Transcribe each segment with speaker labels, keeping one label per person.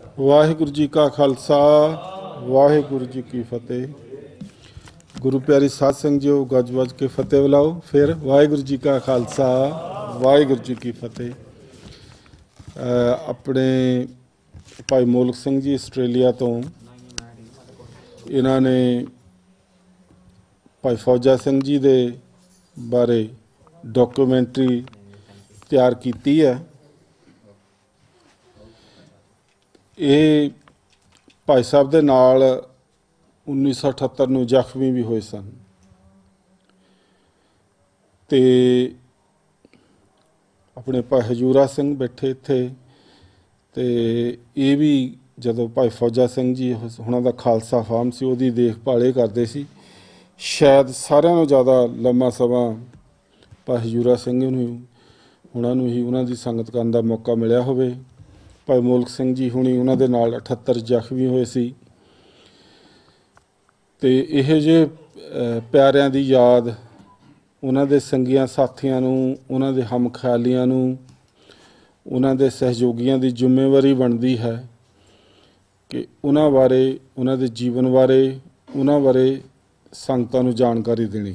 Speaker 1: वाहिगुरु जी का खालसा वाहिगुरु जी की फतेह। गुरु प्यारी साध संग जी गज वज के फतेह बुलाओ। फिर वाहिगुरु जी का खालसा वाहिगुरु जी की फतेह। अपने भाई मोलक सिंह जी आस्ट्रेलिया तो इन्होंने भाई फौजा सिंह जी के बारे डॉक्यूमेंट्री तैयार की है। ये भाई साहब के नाल 1978 में जख्मी भी हुए सन ते अपने भाई हजूरा सिंह बैठे इत्थे ते ये भी जदों भाई फौजा सिंह जी उन्हों का खालसा फार्म से वो देखभाल करते सी। शायद सारिਆਂ ज़्यादा लम्मा समा भाई हजूरा सिंह उन्होंने ही उन्हों की संगत करने का मौका मिलिया होवे। भाई मोलक सिंह जी हुणी उन्होंने नाल 78 जख्मी हुए सी ते इहे जे प्यारिਆਂ की याद उन्होंने संगियां साथियों उन्होंने हम ख्यालियां उन्होंने सहयोगियों की जिम्मेवारी बनती है कि उन्होंने बारे उन्होंने जीवन बारे उन्होंने बारे संगतां नूं जानकारी देनी।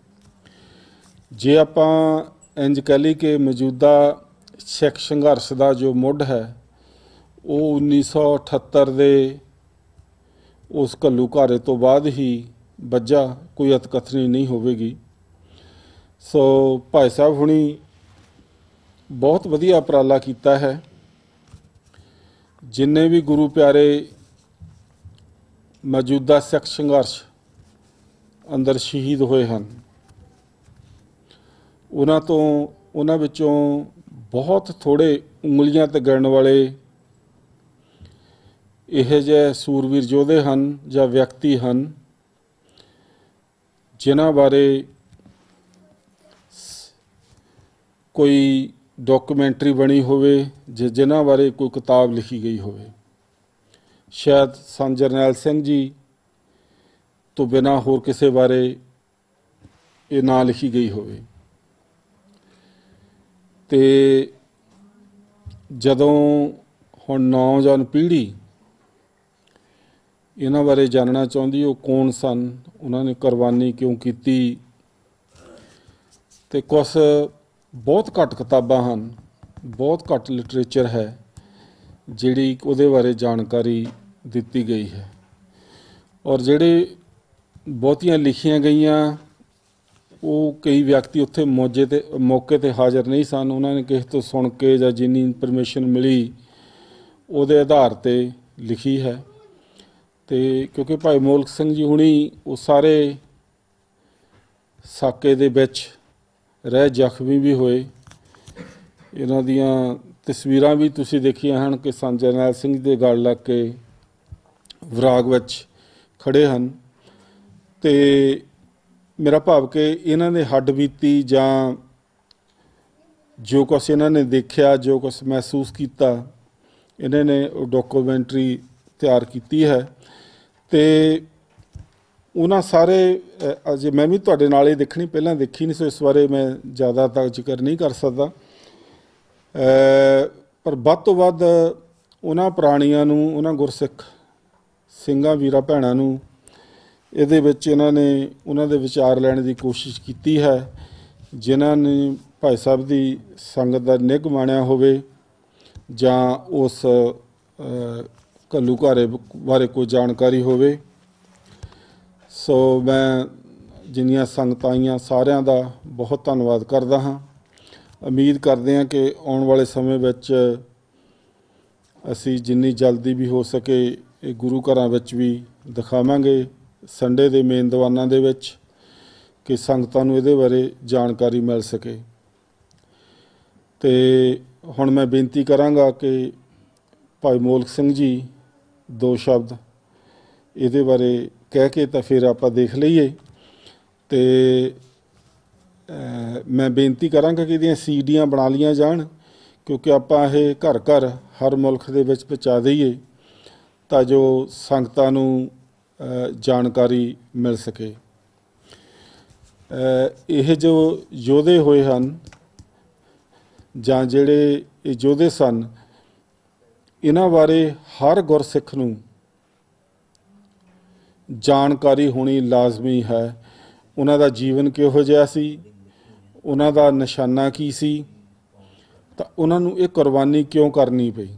Speaker 1: जे आपां इंज कह ली कि मौजूदा सिख संघर्ष का जो मुढ़ है वो 1978 के उस घल्लूघारे तो बाद ही वजह कोई अतकथनी नहीं होगी। सो भाई साहब हुणी बहुत वधिया उपराला किया है। जिन्ने भी गुरु प्यारे मौजूदा सिख संघर्ष अंदर शहीद होए हैं उन्हां विचों बहुत थोड़े उंगलियां ते गिणन वाले इहे जे सूरवीर योधे हैं या व्यक्ति हैं जिन्हां बारे कोई डॉक्यूमेंटरी बनी होवे जिन्हां बारे कोई किताब लिखी गई होवे। शायद सन जरनैल सिंह जी तो बिना होर किसी बारे ये ना लिखी गई होवे। ते जदों हुण नौजवान पीढ़ी इन्हां बारे जानना चाहती वो कौन सन उन्होंने कुर्बानी क्यों की ते कुछ बहुत घट किताबां हैं बहुत घट लिटरेचर है जिहड़ी उहदे बारे जानकारी दी गई है। और जिहड़े बहुतियां लिखियां गईयां वो कई व्यक्ति उत्थे मौके ते हाज़र नहीं सन। उन्होंने किसी तो सुन के या जिन्नी इंफॉर्मेशन मिली उहदे आधार ते लिखी है। तो क्योंकि भाई मोलक सिंह जी हुणी वो सारे साके दे विच रह जख्मी भी होए। इन्हां दियां तस्वीरां भी तुसीं देखियां हैं कि सन जरनैल सिंह दे गल लग के विराग विच खड़े हैं। तो मेरा भाव कि इन्हां ने हड्ड बीती जां जो कुछ इन्होंने देखा जो कुछ महसूस किया इन्होंने डॉक्यूमेंटरी तैयार की है। तो उन्होंने सारे अजे मैं भी तुहाडे नाल ही देखनी पहलां देखी नहीं सो इस बारे मैं ज़्यादा तक जिक्र नहीं कर सकता। पर वध तो वध उन्हां प्राणियां नूं उन्हां गुरसिख ਸਿੰਘਾਂ वीरां भैणां नूं इहदे विच इन्हां ने उन्हां दे विचार लैण दी कोशिश की है जिन्हां ने भाई साहब की संगत का निघ माणिया होवे जां उस घल्लूघारे बारे कोई जानकारी होवे। सो मैं जिन्नियां संगत आईयां सारियां दा बहुत धन्नवाद करदा हाँ। उम्मीद करते हैं कि आने वाले समय विच असी जिन्नी जल्दी भी हो सके ये गुरु घरां विच भी दिखावांगे संडे दे मेन दीवानां दे विच कि संगतां नूं इहदे बारे जानकारी मिल सके। तो हुण मैं बेनती करांगा कि भाई मोलक सिंह जी दो शब्द इहदे बारे कह के तो फिर आपां देख लईए। तो मैं बेनती करांगा कि इहदियां सीडियां बना लियां जाण क्योंकि आपां ये घर घर हर मुल्क दे विच पहुंचा दईए तां जो संगतां नूं जानकारी मिल सके। यह जो योधे होए हैं जां जिहड़े योधे सन इन्हां बारे हर गुरसिख नूं जानकारी होनी लाजमी है। उन्हां दा जीवन किहो जिहा सी, उन्हां दा निशाना की सी, तो उन्हां नूं इह कुर्बानी क्यों करनी पई,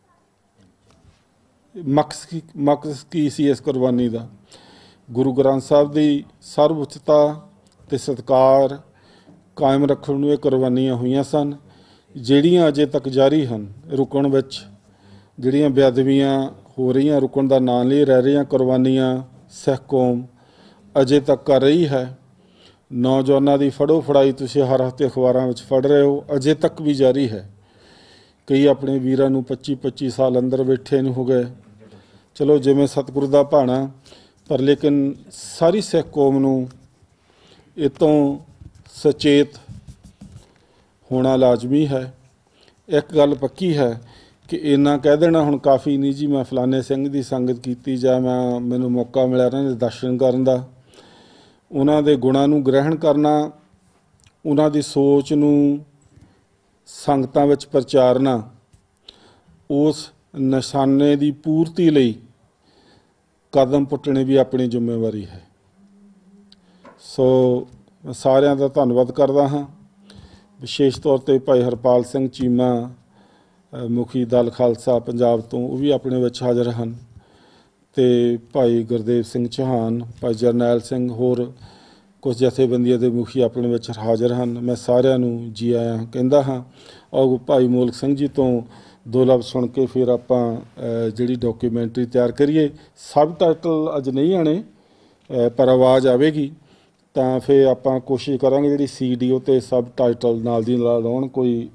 Speaker 1: मकसद की सी इस कुर्बानी का। गुरु ग्रंथ साहब की सर्वउच्चता ते सत्कार कायम रखण नूं इह कुर्बानियां होईयां सन, जिहड़ियां अजे तक जारी हैं। रुकण विच जिहड़ियां बेअदबियां हो रही, रुकण का नाम नहीं रह रही, कुर्बानियां सिख कौम अजे तक कर रही है। नौजवानों की फड़ो फड़ाई तुसीं हर हफ्ते अखबारों में पढ़ रहे हो, अजे तक भी जारी है। कई अपने वीरां नूं 25-25 साल अंदर बैठे हो गए, चलो जिवें सतगुरु दा भाणा, पर लेकिन सारी सिख कौम नूं इह तों सचेत होना लाजमी है। एक गल पक्की है कि इन्ना कह देना हुण काफ़ी नहीं जी, मैं फलाने सिंह की संगत की जां मैनूं मौका मिलिया उन्हां दे दर्शन करन दा, उन्हां दे गुणां नूं ग्रहण करना, उन्हां दी सोच नूं संगतां विच प्रचारना, उस निशाने की पूर्ति लई कदम पुट्टने भी अपनी जिम्मेवारी है। सो मैं सारिਆਂ ਦਾ ਧੰਨਵਾਦ करदा हाँ। विशेष तौर पर भाई हरपाल सिंह चीमा मुखी दल खालसा पंजाब तो वो भी अपने विच हाज़र हैं, तो भाई गुरदेव सिंह चौहान, भाई जरनैल सिंह, होर कुछ जथेबंदियों के मुखी अपने विच हाज़र हैं। मैं सारिਆਂ नूं जी आया कहंदा हाँ। और भाई मूलक सिंह जी तो दो लफ्ज़ सुन के फिर आपां जिहड़ी डॉक्यूमेंटरी तैयार करिए। सब टाइटल अज नहीं आने, पर आवाज़ आवेगी तो फिर आपां कोशिश करांगे जिहड़ी CD उत्ते सब टाइटल नाल दी नाल आउण,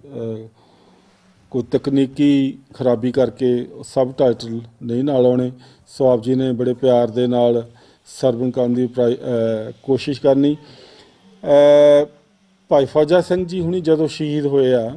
Speaker 1: कोई तकनीकी खराबी करके सब टाइटल नहीं नाल आउणे। सो आप जी ने बड़े प्यार दे नाल सर्वन करन दी कोशिश करनी। भाई फौजा सिंह जी हुणी जदों शहीद होए आ,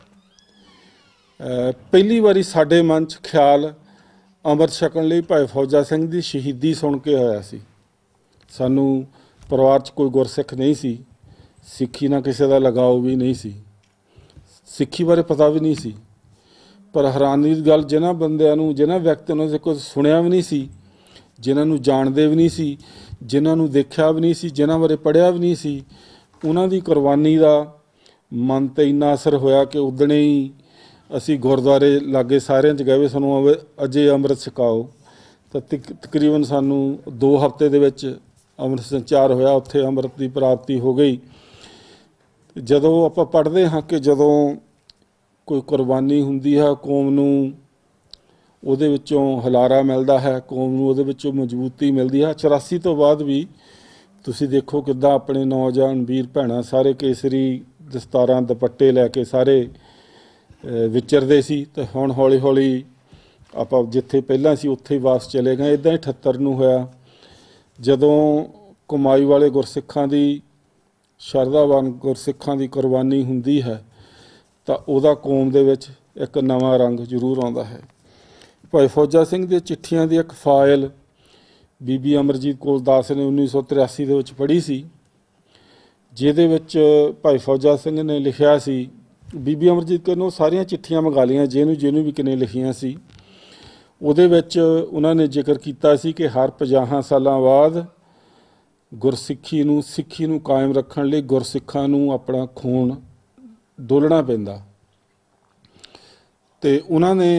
Speaker 1: पहली वारी साडे मन च ख्याल अमृत छकण लई भाई फौजा सिंह की शहीदी सुन के होया सी। सानू परिवार च कोई गुरसिख नहीं सी, सिੱਖੀ ना किसी का लगाव भी नहीं सी, सिੱਖੀ बारे पता भी नहीं सी। पर हैरानी की गल, जिन्हां बंदिआं नूं जिन्हां व्यक्तियों ने कुछ सुनिया भी नहीं सी, जिन्हां नूं जाणदे भी नहीं सी, जिन्हां नूं देखिया भी नहीं सी, जिन्हां बारे पढ़िया भी नहीं सी, उन्हां दी कुर्बानी का मन ते इन्ना असर होया कि उदणे ही असी गुरुद्वारे लागे सारिਆਂ 'ਚ गए भी सानूं अजे अमृत छकाओ। तो तकरीबन सानू 2 हफ्ते दे विच अमृत संचार होया, उत्थे अमृत की प्राप्ति हो गई। जदों आपां पढ़दे हाँ कि जदों कोई कुर्बानी हुंदी है, कौम नूं उहदे विचों हुलारा मिलदा है, कौम नूं उहदे विचों मजबूती मिलदी है। 84 तो बाद भी तुसीं देखो किद्दां अपने नौजवान वीर भैणां सारे केसरी दस्तारां दुपट्टे लैके सारे विचरदे सी। तो हुण हौली हौली आपां जिथे पहलां सी उत्थे ही वापस चले गए। इदां ही 78 नूं होया, जदों कमाई वाले गुरसिखां दी, शरधावान गुरसिखां दी कुर्बानी हुंदी है, तो उहदा कौम दे विच एक नवां रंग जरूर आउंदा है। भाई फौजा सिंह दी चिट्ठियां दी एक फाइल बीबी अमरजीत कौर दास ने 1983 दे विच पढ़ी सी, जिहदे विच भाई फौजा सिंह ने लिखिया सी। बीबी अमरजीत कौर ने सारियां चिट्ठियां मंगा लियां ਜਿਹਨੂੰ ਵੀ किने लिखियां सी। ਉਹਦੇ ਵਿੱਚ ਉਹਨਾਂ ਨੇ ਜ਼ਿਕਰ ਕੀਤਾ ਸੀ ਕਿ ਹਰ 50 ਸਾਲਾਂ ਬਾਅਦ ਗੁਰਸਿੱਖੀ ਨੂੰ, ਸਿੱਖੀ ਨੂੰ ਕਾਇਮ ਰੱਖਣ ਲਈ ਗੁਰਸਿੱਖਾਂ ਨੂੰ ਆਪਣਾ ਖੂਨ ਡੋਲਣਾ ਪੈਂਦਾ। ਤੇ ਉਹਨਾਂ ਨੇ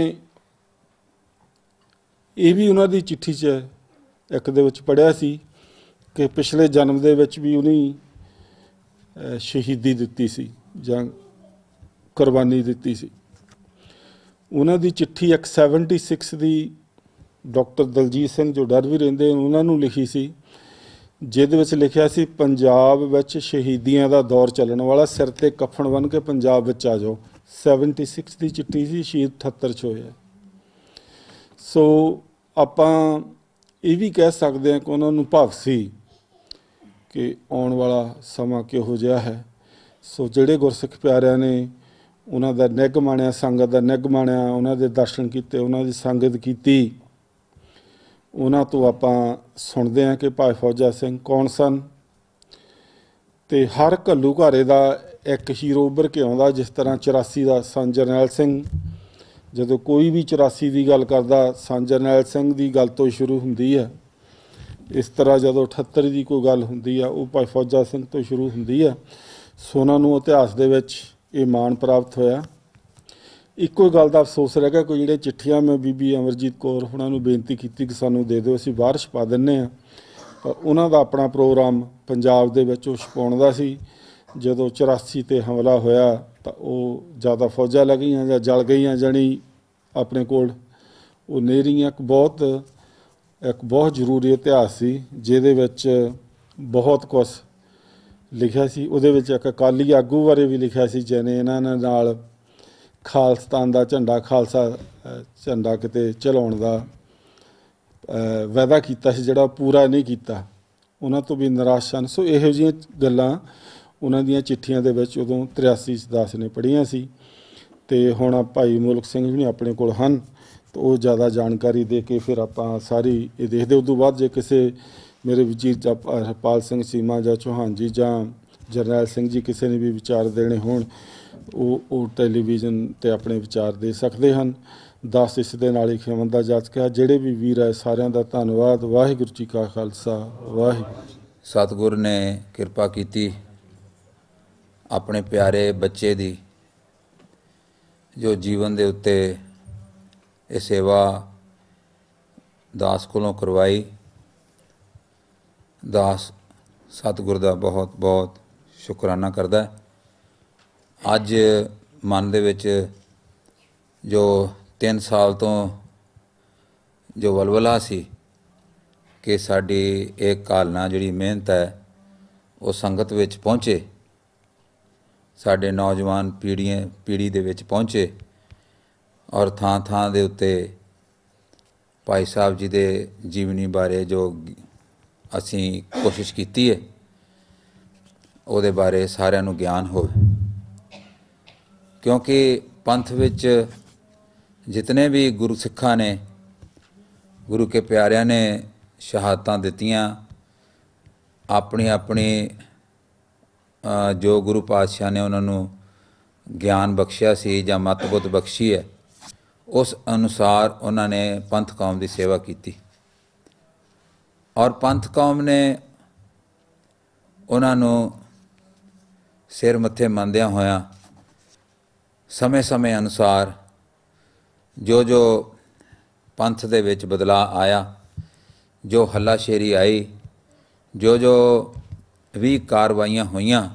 Speaker 1: ਇਹ ਵੀ ਉਹਨਾਂ ਦੀ ਚਿੱਠੀ 'ਚ ਇੱਕ ਦੇ ਵਿੱਚ ਪੜ੍ਹਿਆ ਸੀ ਕਿ ਪਿਛਲੇ ਜਨਮ ਦੇ ਵਿੱਚ ਵੀ ਉਹਨੇ ਸ਼ਹੀਦੀ ਦਿੱਤੀ ਸੀ ਜਾਂ ਕੁਰਬਾਨੀ ਦਿੱਤੀ ਸੀ। ਉਹਨਾਂ ਦੀ ਚਿੱਠੀ ਇੱਕ 76 ਦੀ ਡਾਕਟਰ ਦਲਜੀਤ ਸਿੰਘ ਜੋ ਡਰ ਵੀ ਰਹਿੰਦੇ ਉਹਨਾਂ ਨੂੰ ਲਿਖੀ ਸੀ, ਜਿਹਦੇ ਵਿੱਚ ਲਿਖਿਆ ਸੀ ਪੰਜਾਬ ਵਿੱਚ ਸ਼ਹੀਦੀਆਂ ਦਾ ਦੌਰ ਚੱਲਣ ਵਾਲਾ, ਸਿਰ ਤੇ ਕਫਨ ਬੰਨ੍ਹ ਕੇ ਪੰਜਾਬ ਵਿੱਚ ਆ ਜਾਓ। 76 ਦੀ ਚਿੱਠੀ ਸੀ, ਸ਼ਹੀਦ 78 'ਚ ਹੋਇਆ। ਸੋ ਆਪਾਂ ਇਹ ਵੀ ਕਹਿ ਸਕਦੇ ਹਾਂ ਕਿ ਉਹਨਾਂ ਨੂੰ ਭਾਵ ਸੀ ਕਿ ਆਉਣ ਵਾਲਾ ਸਮਾਂ ਕਿਹੋ ਜਿਹਾ ਹੈ। ਸੋ ਜਿਹੜੇ ਗੁਰਸਿੱਖ ਪਿਆਰਿਆਂ ਨੇ ਉਹਨਾਂ ਦਾ ਨਿੱਘ ਮਾਣਿਆ, ਸੰਗਤ ਦਾ ਨਿੱਘ ਮਾਣਿਆ, ਉਹਨਾਂ ਦੇ ਦਰਸ਼ਨ ਕੀਤੇ, ਉਹਨਾਂ ਦੀ ਸੰਗਤ ਕੀਤੀ, ਉਹਨਾਂ ਤੋਂ ਆਪਾਂ ਸੁਣਦੇ ਹਾਂ ਕਿ ਭਾਈ ਫੌਜਾ ਸਿੰਘ ਕੌਣ ਸਨ। ਅਤੇ ਹਰ ਘੱਲੂਘਾਰੇ ਦਾ ਇੱਕ ਹੀਰੋ ਉੱਭਰ ਕੇ ਆਉਂਦਾ, ਜਿਸ ਤਰ੍ਹਾਂ 84 ਦਾ ਸਨ ਜਰਨੈਲ ਸਿੰਘ, ਜਦੋਂ ਕੋਈ ਵੀ 84 ਦੀ ਗੱਲ ਕਰਦਾ ਸੰਤ ਜਰਨੈਲ ਸਿੰਘ ਦੀ ਗੱਲ ਤੋਂ ਸ਼ੁਰੂ ਹੁੰਦੀ ਹੈ। ਇਸ ਤਰ੍ਹਾਂ ਜਦੋਂ 78 ਦੀ ਕੋਈ ਗੱਲ ਹੁੰਦੀ ਆ ਉਹ ਭਾਈ ਫੌਜਾ ਸਿੰਘ ਤੋਂ ਸ਼ੁਰੂ ਹੁੰਦੀ ਆ। ਸੋ ਉਹਨਾਂ ਨੂੰ ਇਤਿਹਾਸ ਦੇ ਵਿੱਚ ਇਹ ਮਾਣ ਪ੍ਰਾਪਤ ਹੋਇਆ। ਇੱਕੋ ਗੱਲ ਦਾ ਅਫਸੋਸ ਰਹਿ ਗਿਆ, ਕੋਈ ਜਿਹੜੇ ਚਿੱਠੀਆਂ ਮੈਂ ਬੀਬੀ ਅਮਰਜੀਤ ਕੌਰ ਉਹਨਾਂ ਨੂੰ ਬੇਨਤੀ ਕੀਤੀ ਕਿ ਸਾਨੂੰ ਦੇ ਦਿਓ, ਅਸੀਂ ਬਾਹਰ ਛਪਾ ਦਿੰਦੇ ਹਾਂ, ਪਰ ਉਹਨਾਂ ਦਾ ਆਪਣਾ ਪ੍ਰੋਗਰਾਮ ਪੰਜਾਬ ਦੇ ਵਿੱਚ ਉਹ ਛਪਾਉਣ ਦਾ ਸੀ। ਜਦੋਂ 84 ਤੇ ਹਮਲਾ ਹੋਇਆ ਤਾਂ ਉਹ ਜ਼ਿਆਦਾ ਫੌਜਾਂ ਲੱਗੀਆਂ ਜਾਂ ਜਲ ਗਈਆਂ, ਜਾਣੀ ਆਪਣੇ ਕੋਲ ਉਹ ਨੇਰੀਆਂ ਇੱਕ ਬਹੁਤ ਜ਼ਰੂਰੀ ਇਤਿਹਾਸ ਸੀ ਜਿਹਦੇ ਵਿੱਚ ਬਹੁਤ ਕੁਛ ਲਿਖਿਆ ਸੀ। ਉਹਦੇ ਵਿੱਚ ਇੱਕ ਅਕਾਲੀ ਆਗੂ ਬਾਰੇ ਵੀ ਲਿਖਿਆ ਸੀ ਜਿਹਨੇ ਇਹਨਾਂ ਨਾਲ ਖਾਲਿਸਤਾਨ ਦਾ ਝੰਡਾ, ਖਾਲਸਾ ਝੰਡਾ ਕਿਤੇ ਚਲਾਉਣ ਦਾ ਵਾਅਦਾ ਕੀਤਾ ਸੀ, ਜਿਹੜਾ ਪੂਰਾ ਨਹੀਂ ਕੀਤਾ। ਉਹਨਾਂ ਤੋਂ ਵੀ ਨਿਰਾਸ਼ ਹਨ। ਸੋ ਇਹੋ ਜਿਹੀਆਂ ਗੱਲਾਂ ਉਹਨਾਂ ਦੀਆਂ ਚਿੱਠੀਆਂ ਦੇ ਵਿੱਚ ਉਦੋਂ 83 ਦਾਸ ਨੇ ਪੜ੍ਹੀਆਂ ਸੀ। ਅਤੇ ਹੁਣ ਭਾਈ ਮੁਲਕ ਸਿੰਘ ਵੀ ਆਪਣੇ ਕੋਲ ਹਨ, ਤਾਂ ਉਹ ਜ਼ਿਆਦਾ ਜਾਣਕਾਰੀ ਦੇ ਕੇ ਫਿਰ ਆਪਾਂ ਸਾਰੀ ਇਹ ਦੇਖਦੇ। ਉਦੋਂ ਬਾਅਦ ਜੇ ਕਿਸੇ ਮੇਰੇ ਵਜ਼ੀਰ ਜਾਂ ਹਰਪਾਲ ਸਿੰਘ ਚੀਮਾ ਜਾਂ ਚੌਹਾਨ ਜੀ ਜਾਂ ਜਰਨੈਲ ਸਿੰਘ ਜੀ ਕਿਸੇ ਨੇ ਵੀ ਵਿਚਾਰ ਦੇਣੇ ਹੋਣ ਉਹ ਟੈਲੀਵਿਜ਼ਨ 'ਤੇ ਆਪਣੇ ਵਿਚਾਰ ਦੇ ਸਕਦੇ ਹਨ। ਦਸ ਇਸ ਦੇ ਨਾਲ ਹੀ ਖਿਮਨ ਦਾ ਜਾਚ ਕਿਹਾ। ਜਿਹੜੇ ਵੀ ਵੀਰ ਹੈ ਸਾਰਿਆਂ ਦਾ ਧੰਨਵਾਦ। ਵਾਹਿਗੁਰੂ ਜੀ ਕਾ ਖਾਲਸਾ, ਵਾਹਿਗੁਰੂ।
Speaker 2: ਸਤਿਗੁਰ ਨੇ ਕਿਰਪਾ ਕੀਤੀ ਆਪਣੇ ਪਿਆਰੇ ਬੱਚੇ ਦੀ, ਜੋ ਜੀਵਨ ਦੇ ਉੱਤੇ ਇਹ ਸੇਵਾ ਦਾਸ ਕੋਲੋਂ ਕਰਵਾਈ। ਦਾਸ ਸਤਿਗੁਰ ਦਾ ਬਹੁਤ ਬਹੁਤ ਸ਼ੁਕਰਾਨਾ ਕਰਦਾ। ਅੱਜ ਮਨ ਦੇ ਵਿੱਚ ਜੋ 3 ਸਾਲ ਤੋਂ ਜੋ ਵਲਵਲਾ ਸੀ ਕਿ ਸਾਡੀ ਇਹ ਘਾਲਣਾ ਜਿਹੜੀ ਮਿਹਨਤ ਹੈ ਉਹ ਸੰਗਤ ਵਿੱਚ ਪਹੁੰਚੇ, ਸਾਡੇ ਨੌਜਵਾਨ ਪੀੜ੍ਹੀ ਦੇ ਵਿੱਚ ਪਹੁੰਚੇ, ਔਰ ਥਾਂ ਥਾਂ ਦੇ ਉੱਤੇ ਭਾਈ ਸਾਹਿਬ ਜੀ ਦੇ ਜੀਵਨੀ ਬਾਰੇ ਜੋ ਅਸੀਂ ਕੋਸ਼ਿਸ਼ ਕੀਤੀ ਹੈ ਉਹਦੇ ਬਾਰੇ ਸਾਰਿਆਂ ਨੂੰ ਗਿਆਨ ਹੋਵੇ। ਕਿਉਂਕਿ ਪੰਥ ਵਿੱਚ ਜਿਤਨੇ ਵੀ ਗੁਰੂ ਸਿੱਖਾਂ ਨੇ, ਗੁਰੂ ਕੇ ਪਿਆਰਿਆਂ ਨੇ ਸ਼ਹਾਦਤਾਂ ਦਿੱਤੀਆਂ, ਆਪਣੀ ਆਪਣੀ ਜੋ ਗੁਰੂ ਪਾਤਸ਼ਾਹ ਨੇ ਉਹਨਾਂ ਨੂੰ ਗਿਆਨ ਬਖਸ਼ਿਆ ਸੀ ਜਾਂ ਮੱਤ ਬੁੱਧ ਬਖਸ਼ੀ ਹੈ, ਉਸ ਅਨੁਸਾਰ ਉਹਨਾਂ ਨੇ ਪੰਥ ਕੌਮ ਦੀ ਸੇਵਾ ਕੀਤੀ। ਔਰ ਪੰਥ ਕੌਮ ਨੇ ਉਹਨਾਂ ਨੂੰ ਸਿਰ ਮੱਥੇ ਮੰਨਦਿਆਂ ਹੋਇਆਂ ਸਮੇਂ ਅਨੁਸਾਰ ਜੋ ਪੰਥ ਦੇ ਵਿੱਚ ਬਦਲਾਅ ਆਇਆ, ਜੋ ਹੱਲਾਸ਼ੇਰੀ ਆਈ, ਜੋ ਵੀ ਕਾਰਵਾਈਆਂ ਹੋਈਆਂ,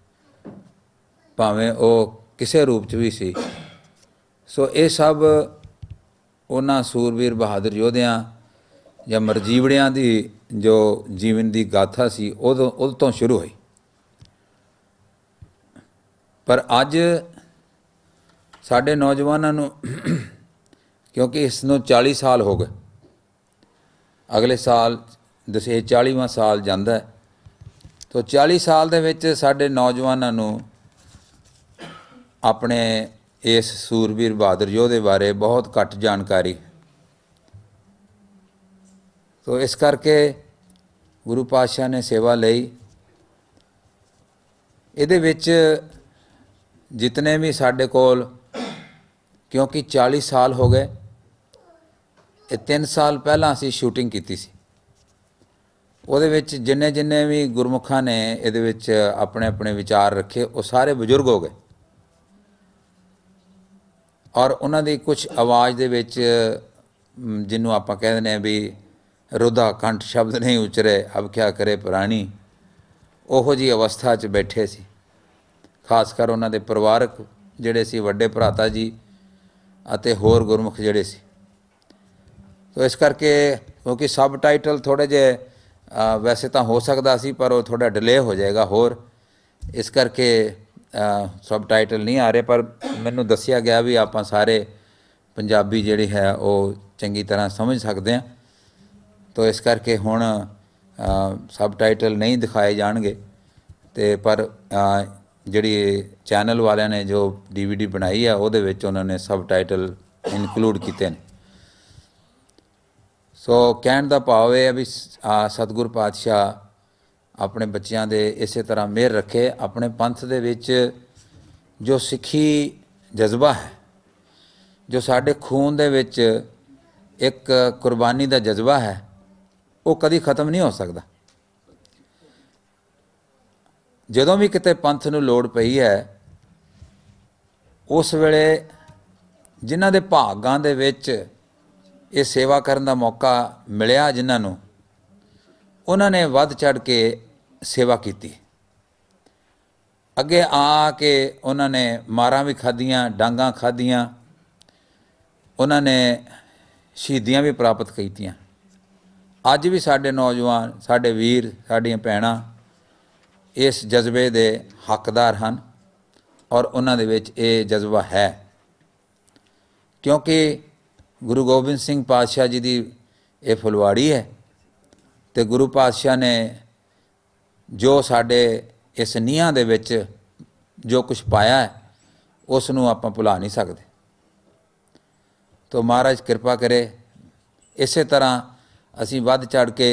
Speaker 2: ਭਾਵੇਂ ਉਹ ਕਿਸੇ ਰੂਪ 'ਚ ਵੀ ਸੀ, ਸੋ ਇਹ ਸਭ ਉਹਨਾਂ ਸੂਰਬੀਰ ਬਹਾਦਰ ਯੋਧਿਆਂ ਜਾਂ ਮਰਜੀਵੜਿਆਂ ਦੀ ਜੋ ਜੀਵਨ ਦੀ ਗਾਥਾ ਸੀ ਉਦੋਂ ਤੋਂ ਸ਼ੁਰੂ ਹੋਈ। ਪਰ ਅੱਜ ਸਾਡੇ ਨੌਜਵਾਨਾਂ ਨੂੰ, ਕਿਉਂਕਿ ਇਸ ਨੂੰ 40 ਸਾਲ ਹੋ ਗਏ, ਅਗਲੇ ਸਾਲ ਦਸੇ 40ਵਾਂ ਸਾਲ ਜਾਂਦਾ ਹੈ, ਤਾਂ 40 ਸਾਲ ਦੇ ਵਿੱਚ ਸਾਡੇ ਨੌਜਵਾਨਾਂ ਨੂੰ ਆਪਣੇ ਇਸ ਸੂਰਬੀਰ ਬਹਾਦਰ ਯੋਧੇ ਬਾਰੇ ਬਹੁਤ ਘੱਟ ਜਾਣਕਾਰੀ। ਤੋ ਇਸ ਕਰਕੇ ਗੁਰੂ ਪਾਤਸ਼ਾਹ ਨੇ ਸੇਵਾ ਲਈ। ਇਹਦੇ ਵਿੱਚ ਜਿਤਨੇ ਵੀ ਸਾਡੇ ਕੋਲ, ਕਿਉਂਕਿ 40 ਸਾਲ ਹੋ ਗਏ, ਇਹ 3 ਸਾਲ ਪਹਿਲਾਂ ਅਸੀਂ ਸ਼ੂਟਿੰਗ ਕੀਤੀ ਸੀ, ਉਹਦੇ ਵਿੱਚ ਜਿੰਨੇ ਵੀ ਗੁਰਮੁਖਾਂ ਨੇ ਇਹਦੇ ਵਿੱਚ ਆਪਣੇ ਆਪਣੇ ਵਿਚਾਰ ਰੱਖੇ ਉਹ ਸਾਰੇ ਬਜ਼ੁਰਗ ਹੋ ਗਏ। ਔਰ ਉਹਨਾਂ ਦੀ ਕੁਝ ਆਵਾਜ਼ ਦੇ ਵਿੱਚ, ਜਿਹਨੂੰ ਆਪਾਂ ਕਹਿ ਦਿੰਦੇ ਹਾਂ ਵੀ ਰੁਦਾ ਕੰਠ ਸ਼ਬਦ ਨਹੀਂ ਉਚਰੇ ਅਬ ਕਿਆ ਕਰੇ ਪ੍ਰਾਣੀ, ਉਹੋ ਜਿਹੀ ਅਵਸਥਾ 'ਚ ਬੈਠੇ ਸੀ। ਖਾਸ ਕਰ ਉਹਨਾਂ ਦੇ ਪਰਿਵਾਰਕ ਜਿਹੜੇ ਸੀ, ਵੱਡੇ ਭਰਾਤਾ ਜੀ ਅਤੇ ਹੋਰ ਗੁਰਮੁਖ ਜਿਹੜੇ ਸੀ। ਤੋ ਇਸ ਕਰਕੇ, ਕਿਉਂਕਿ ਸਬ ਟਾਈਟਲ ਥੋੜ੍ਹੇ ਜਿਹੇ ਵੈਸੇ ਤਾਂ ਹੋ ਸਕਦਾ ਸੀ ਪਰ ਉਹ ਥੋੜ੍ਹਾ ਡਿਲੇ ਹੋ ਜਾਏਗਾ ਹੋਰ, ਇਸ ਕਰਕੇ ਸਬ ਟਾਈਟਲ ਨਹੀਂ ਆ ਰਹੇ। ਪਰ ਮੈਨੂੰ ਦੱਸਿਆ ਗਿਆ ਵੀ ਆਪਾਂ ਸਾਰੇ ਪੰਜਾਬੀ ਜਿਹੜੀ ਹੈ ਉਹ ਚੰਗੀ ਤਰ੍ਹਾਂ ਸਮਝ ਸਕਦੇ ਹਾਂ, ਤੋ ਇਸ ਕਰਕੇ ਹੁਣ ਸਬ ਟਾਈਟਲ ਨਹੀਂ ਦਿਖਾਏ ਜਾਣਗੇ। ਅਤੇ ਪਰ ਜਿਹੜੀ ਚੈਨਲ ਵਾਲਿਆਂ ਨੇ ਜੋ DVD ਬਣਾਈ ਆ ਉਹਦੇ ਵਿੱਚ ਉਹਨਾਂ ਨੇ ਸਬ ਟਾਈਟਲ ਇਨਕਲੂਡ ਕੀਤੇ ਨੇ। ਸੋ ਕਹਿਣ ਦਾ ਭਾਵ ਇਹ ਹੈ ਵੀ ਸਤਿਗੁਰ ਪਾਤਸ਼ਾਹ ਆਪਣੇ ਬੱਚਿਆਂ ਦੇ ਇਸੇ ਤਰ੍ਹਾਂ ਮਿਹਰ ਰੱਖੇ। ਆਪਣੇ ਪੰਥ ਦੇ ਵਿੱਚ ਜੋ ਸਿੱਖੀ ਜਜ਼ਬਾ ਹੈ, ਜੋ ਸਾਡੇ ਖੂਨ ਦੇ ਵਿੱਚ ਇੱਕ ਕੁਰਬਾਨੀ ਦਾ ਜਜ਼ਬਾ ਹੈ, ਉਹ ਕਦੀ ਖਤਮ ਨਹੀਂ ਹੋ ਸਕਦਾ। ਜਦੋਂ ਵੀ ਕਿਤੇ ਪੰਥ ਨੂੰ ਲੋੜ ਪਈ ਹੈ, ਉਸ ਵੇਲੇ ਜਿਨ੍ਹਾਂ ਦੇ ਭਾਗਾਂ ਦੇ ਵਿੱਚ ਇਹ ਸੇਵਾ ਕਰਨ ਦਾ ਮੌਕਾ ਮਿਲਿਆ, ਜਿਨ੍ਹਾਂ ਨੂੰ, ਉਹਨਾਂ ਨੇ ਵੱਧ ਚੜ੍ਹ ਕੇ ਸੇਵਾ ਕੀਤੀ। ਅੱਗੇ ਆ ਕੇ ਉਹਨਾਂ ਨੇ ਮਾਰਾਂ ਵੀ ਖਾਧੀਆਂ, ਡਾਂਗਾਂ ਖਾਧੀਆਂ, ਉਹਨਾਂ ਨੇ ਸ਼ਹੀਦੀਆਂ ਵੀ ਪ੍ਰਾਪਤ ਕੀਤੀਆਂ। ਅੱਜ ਵੀ ਸਾਡੇ ਨੌਜਵਾਨ, ਸਾਡੇ ਵੀਰ, ਸਾਡੀਆਂ ਭੈਣਾਂ ਇਸ ਜਜ਼ਬੇ ਦੇ ਹੱਕਦਾਰ ਹਨ ਔਰ ਉਹਨਾਂ ਦੇ ਵਿੱਚ ਇਹ ਜਜ਼ਬਾ ਹੈ, ਕਿਉਂਕਿ ਗੁਰੂ ਗੋਬਿੰਦ ਸਿੰਘ ਪਾਤਸ਼ਾਹ ਜੀ ਦੀ ਇਹ ਫੁਲਵਾੜੀ ਹੈ ਅਤੇ ਗੁਰੂ ਪਾਤਸ਼ਾਹ ਨੇ ਜੋ ਸਾਡੇ ਇਸ ਨੀਹਾਂ ਦੇ ਵਿੱਚ ਜੋ ਕੁਛ ਪਾਇਆ ਹੈ, ਉਸ ਨੂੰ ਆਪਾਂ ਭੁਲਾ ਨਹੀਂ ਸਕਦੇ। ਤੋ ਮਹਾਰਾਜ ਕਿਰਪਾ ਕਰੇ, ਇਸੇ ਤਰ੍ਹਾਂ ਅਸੀਂ ਵੱਧ ਚੜ੍ਹ ਕੇ